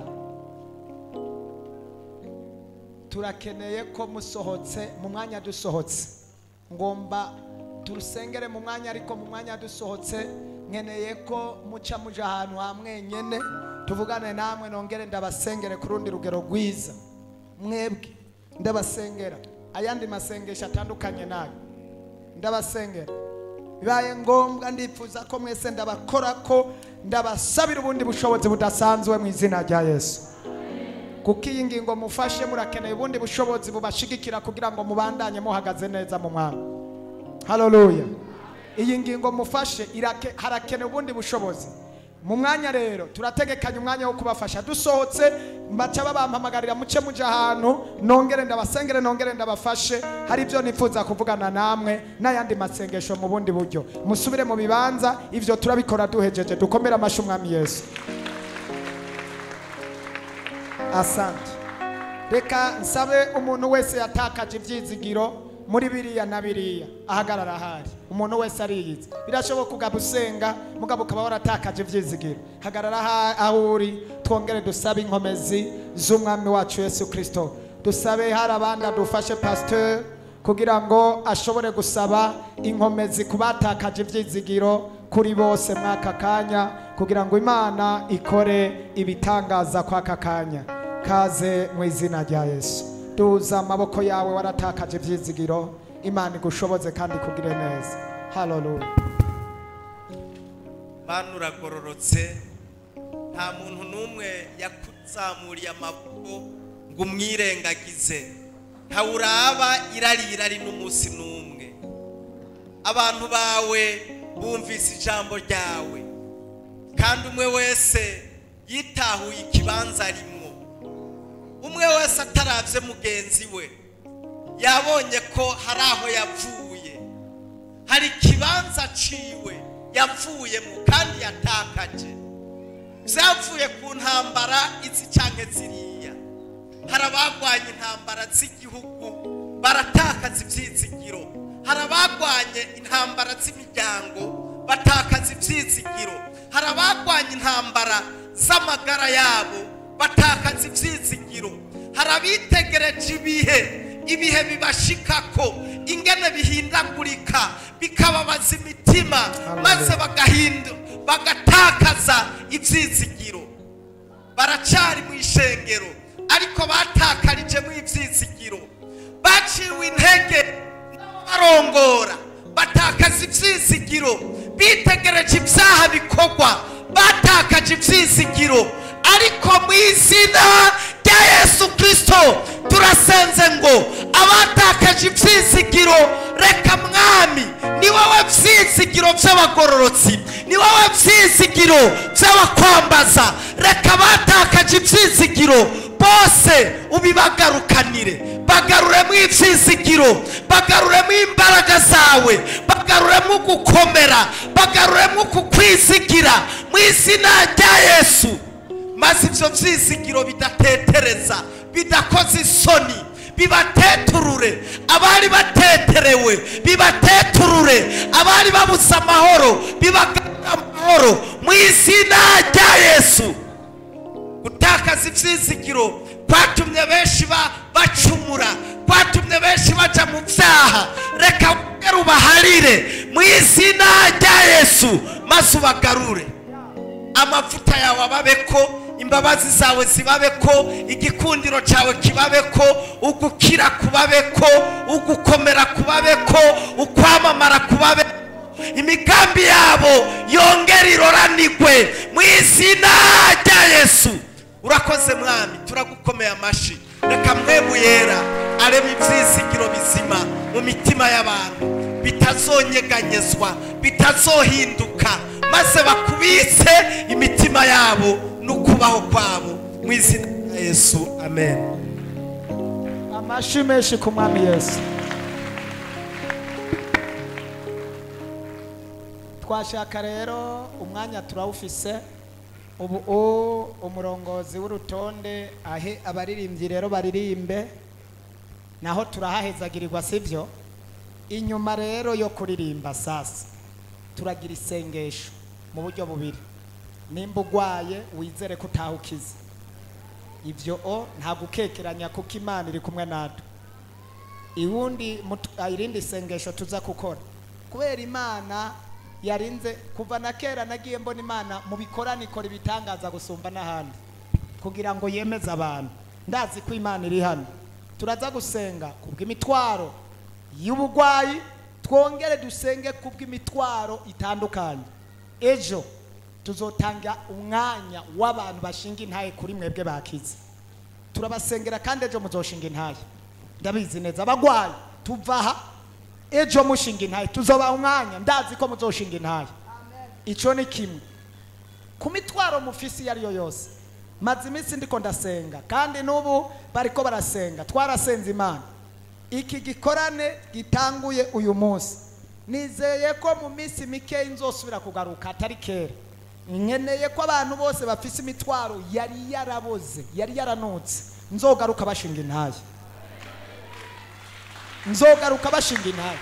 turakeneye ko musohotse mu mwanya dusohotse. Ngomba turusengere mu mwanya, ariko mu mwanya dusohotse nkeneye ko muca muja ahantu hamwe nyene tuvugane namwe, nongere ndabasengere ku rundi rugero rwiza. Mwebwe ndabasengera ayandi masengesho atandukanye nayo, ndabasengera. Bibaye ngombwa ndifuza ko mwese ndabakora ko ndabasabira ubundi bushobozi budasanzwe mu izina rya Yesu. Kuko iyi ngingo mufashe murakeneye ubundi bushobozi bubashigikira kugira ngo mubandanye muhagaze neza mu mwami. Haleluya. Iyi ngingo mufashe harakeneye ubundi bushobozi. Mu mwanya rero turategekanya umwanya wo kubafasha. Dusohotse mbaca babampamagarira muce muje ahantu, nongere ndabasengere, nongere ndabafashe. Hari ibyo nifuza kuvugana namwe n'ayandi masengesho mu bundi buryo. Musubire mu bibanza, ivyo turabikora duhejeje. Dukomera amashu Umwami Yesu. Asante. Reka nsabe umuntu wese yatakaje ivyizigiro muri biriya na biriya ahagarara hari. Umuntu wese ariyize. Birashoboka ugabusenga mugabo ukaba waratakaje ivyizigiro. Hagarara aho uri, twongere dusabe inkomezi z'Umwami wacu Yesu Kristo. Dusabe hari abandi dufashe pasteur kugira ngo ashobore gusaba inkomezi kubatakaje ivyizigiro kuri bose mwaka kanya, kugira ngo Imana ikore ibitangaza kwa kakanya. Kaze mu izina rya Yesu. Duza amaboko yawe waratakaje ivyizigiro, Imana igushoboze kandi kugire neza. Haleluya. Mana uragororotse, nta muntu numwe yakuzamuriye amaboko ngo umwirengagize. Nta uraba irari irari n'umunsi numwe. Abantu bawe bumvise ijambo ryawe, kandi umwe wese yitahuye ikibanza rimwe. Umwe wese ataravye mugenzi we yabonye ko hari aho yavuye, hari ikibanza ciwe yavuyemo kandi yatakaje. Vyavuye ku ntambara izi canke ziriya. Hari abagwanye intambara z'igihugu baratakaza ivyizigiro, hari abagwanye intambara z'imiryango batakaza ivyizigiro, hari abagwanye intambara z'amagara yabo batakaza ivyizigiro, hari abitegereje ibihe ibihe bibashikako ingene bihindagurika bikababaza imitima maze bagahinda bagatakaza ivyizigiro. Baracari mu ishengero ariko batakarije mu ivyizigiro, baciwe intege barongora batakaza ivyizigiro, bitegereje ibyaha bikorwa batakaje ivyizigiro. Ariko mu izina rya Yesu Kristo turasenze ngo abatakaje ivyizigiro, reka mwami ni wowe vyizigiro vy'abagororotsi, ni wowe vyizigiro vy'abakwambaza, reka batakaje ivyizigiro bose ubibagarukanire, bagaruremo ivyizigiro, bagaruremo imbaraga zawe, bagaruremo gukomera, bagaruremo kukwizigira mu izina rya Yesu. Maze ivyo vyizigiro bidatetereza, bidakoze isoni, bibateturure abari bateterewe, bibateturure abari babuze amahoro, bibagarura amahoro mu izina rya Yesu. Gutakaza ivyizigiro kwatumye benshi bacumura, kwatumye benshi baja mu vyaha, reka ubaharire mu izina rya Yesu, maze ubagarure. Amavuta yawe ababeko, imbabazi zawe zibabeko, igikundiro cyawe kibabeko, ugukira kubabeko, ugukomera kubabeko, ukwamamara kubabeko, imigambi yabo yongera iroranigwe mu izina rya Yesu. Urakoze mwami, turagukomeye amashi. Reka mwemu yera arema ivyizigiro bizima mu mitima y'abantu, bitazonyeganyezwa, bitazohinduka, maze bakubitse imitima yabo n'ukubaho kwabo mu izina rya Yesu, amen. Amashi menshi ku mwami Yesu. Twashaka rero umwanya turawufise, ubu umurongozi w'urutonde ahe abaririmbyi rero baririmbe, naho turahahezagirirwa sivyo. Inyuma rero yo kuririmba sasa turagira isengesho mu buryo bubiri. Nimba ugwaye wizere ko utahukiza, ivyo o nta gukekeranya kuko Imana iri kumwe natwe. Iwundi irindi sengesho tuza gukora kubera Imana yarinze kuva na kera, nagiye mbona Imana mu bikorana ikora ibitangaza gusumba n'ahandi kugira ngo yemeze abantu. Ndazi ko Imana iri hano. Turaza gusenga kubw'imitwaro y'ubugwayi, twongere dusenge kubw'imitwaro itandukanye. Ejo tuzotanga umwanya w'abantu bashinga intaye kuri mwebwe bakize, turabasengera kandi ejo muzoshinga intaye. Ndabizi neza abagwayi tuvaha ejo mushinga intaye, tuzoba umwanya, ndazi ko muzoshinga intaye. Ico ni kimwe. Ku mitwaro mufisi yari yo yose, maze iminsi ndiko ndasenga kandi n'ubu bariko barasenga, twarasenze Imana. Iki gikorane gitanguye uyu munsi, nizeye ko mu minsi mike nzosubira kugaruka atari kera. Nkeneye ko abantu bose bafise imitwaro yari yaraboze, yari yaranutse, nzogaruka bashinga intaye, nzogaruka bashinga intaye.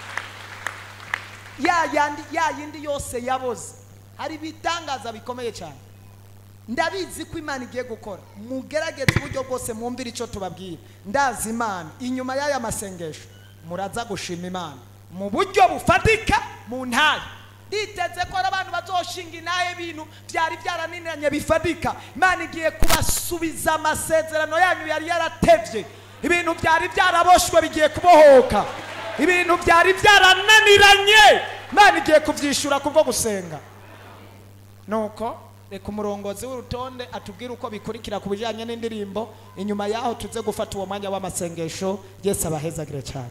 Ya yandi ya yindi yose yaboze, hari bitangaza bikomeye cyane. Ndabizi ko Imana igiye gukora, mugerageze uburyo bwose mwumvira ico tubabwira. Ndazi Imana inyuma y'aya masengesho muraza gushima Imana mu buryo bufatika mu ntaye. Diteze ko abantu bazoshinga intaye ibintu byari byaraninanye bifatika. Imana igiye kubasubiza amasezerano yanyu yari yaratevye, ibintu byari byaraboshwe bigiye kubohoka, ibintu byari byarananiranye Imana igiye kuvyishura kubwo gusenga. Nuko reka umurongozi w'urutonde atubwira uko bikurikira ku bijanye n'indirimbo, inyuma yaho tuze gufata uwo mwanya w'amasengesho. Yesu abahezagire cyane.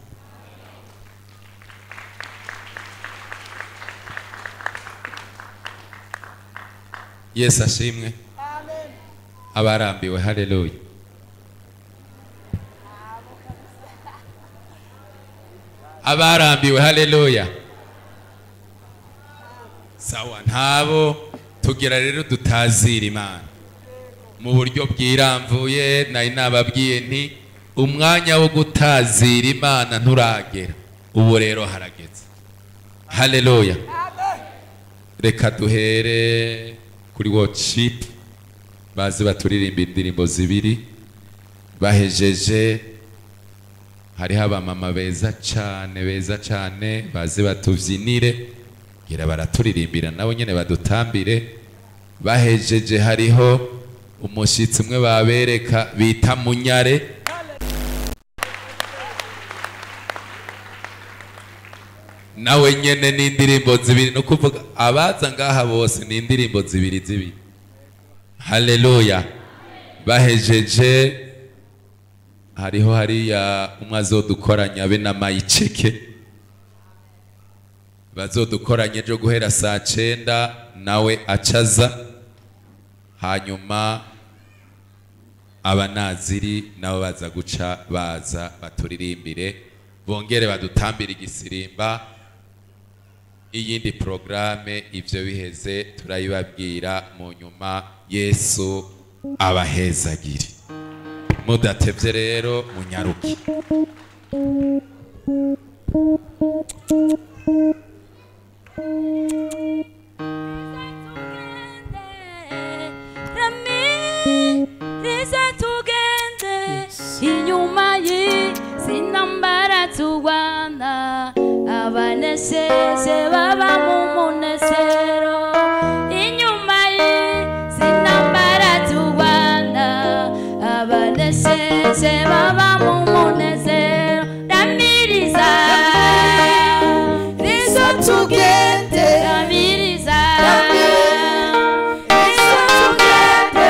Yesu ashimwe. Amen. Abarambiwe, haleluya. Abarambiwe, haleluya. Sawa, ntabo tugira rero dutazira Imana mu buryo bwiramvuye. Nari nababwiye nti umwanya wo gutazira Imana nturagera, ubu rero harageze. Haleluya. Reka duhere kuri worship, bazi baturirimba indirimbo zibiri, bahejeje hariho abamama beza cyane beza cyane baze batuvyinire ngira baraturirimbira nabo nyene badutambire. Bahejeje hariho umushitsi umwe babereka bita Munyare, nawe nyene n'indirimbo zibiri, no kuvuga abaza ngaha bose ni indirimbo zibiri zibiri. Haleluya. Bahejeje hariho hariya umwe azodukoranya be na Mayiceke, bazodukoranye ejo guhera saa cenda nawe acaza. Hanyuma abanaziri nabo baza guca baza baturirimbire bongere badutambire igisirimba. Iyindi programe ivyo biheze turayibabwira mu nyuma. Yesu abahezagire. Mudatevye rero munyaruki. Inyuma y'intambara turwana abaneseze baba mu munezero. Inyuma y'intambara turwana abaneseze baba mu munezero. Ramiriza riza tugende, ramiriza riza tugende.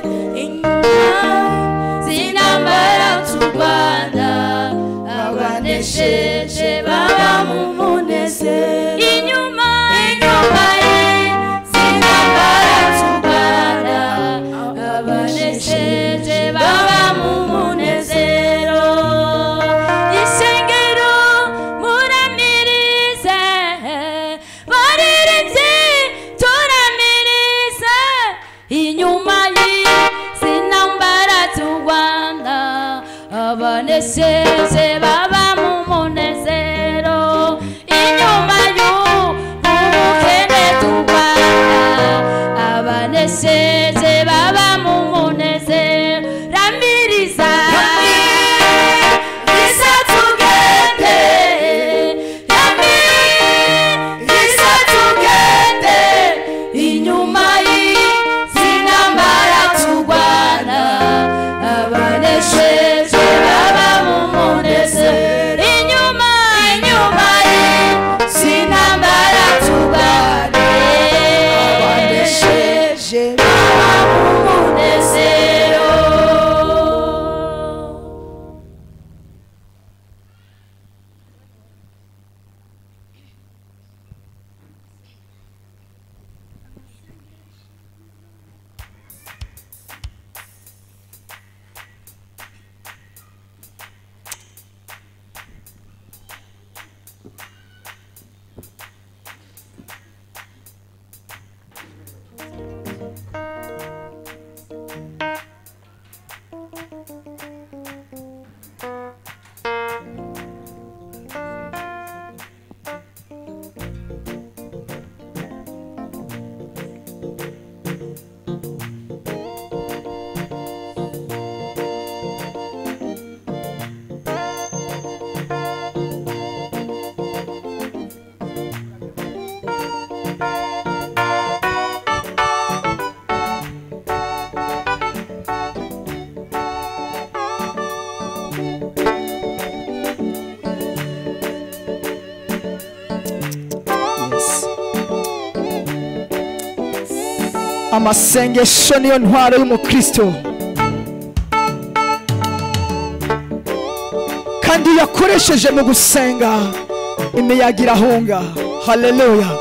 Zinambara turwana abanesheje baba mu munezero. Inyuma inyuma zinambara turwana abanesheje baba mu munezero. Isengero muramirize, baririmbyi turamirize. Inyuma y'intambara turwana abaneseze baba mu munezero. Inyuma y'ubukene turwana abaneseze baba mu munezero. Ramiriza riza tugende, ramiriza tugende. Inyuma y'intambara turwana abanesheje baba mu munezero. Inyuma inyuma y'intambara turwana abanesheje baba mu munezero. Amasengesho niyo ntwaro y'umukristo, kandi yakoresheje mu gusenga imiyaga irahunga. Haleluya.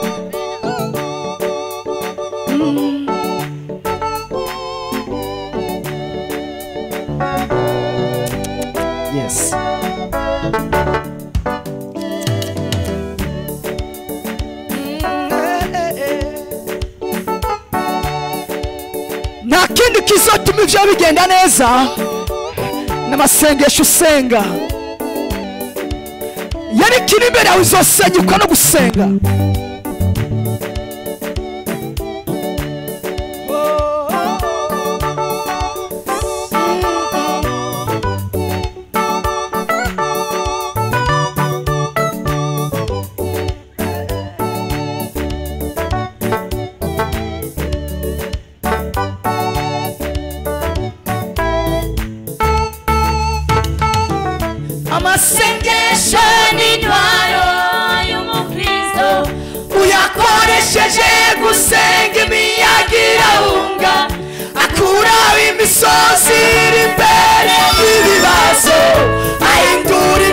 Mm. Yes. Nta kindi kizotuma ivyo bigenda neza n'amasengesho usenga. Yari kiri imbere yawe uzosenyuka no gusenga. imisozi iri imbere y'ibibazo ahindura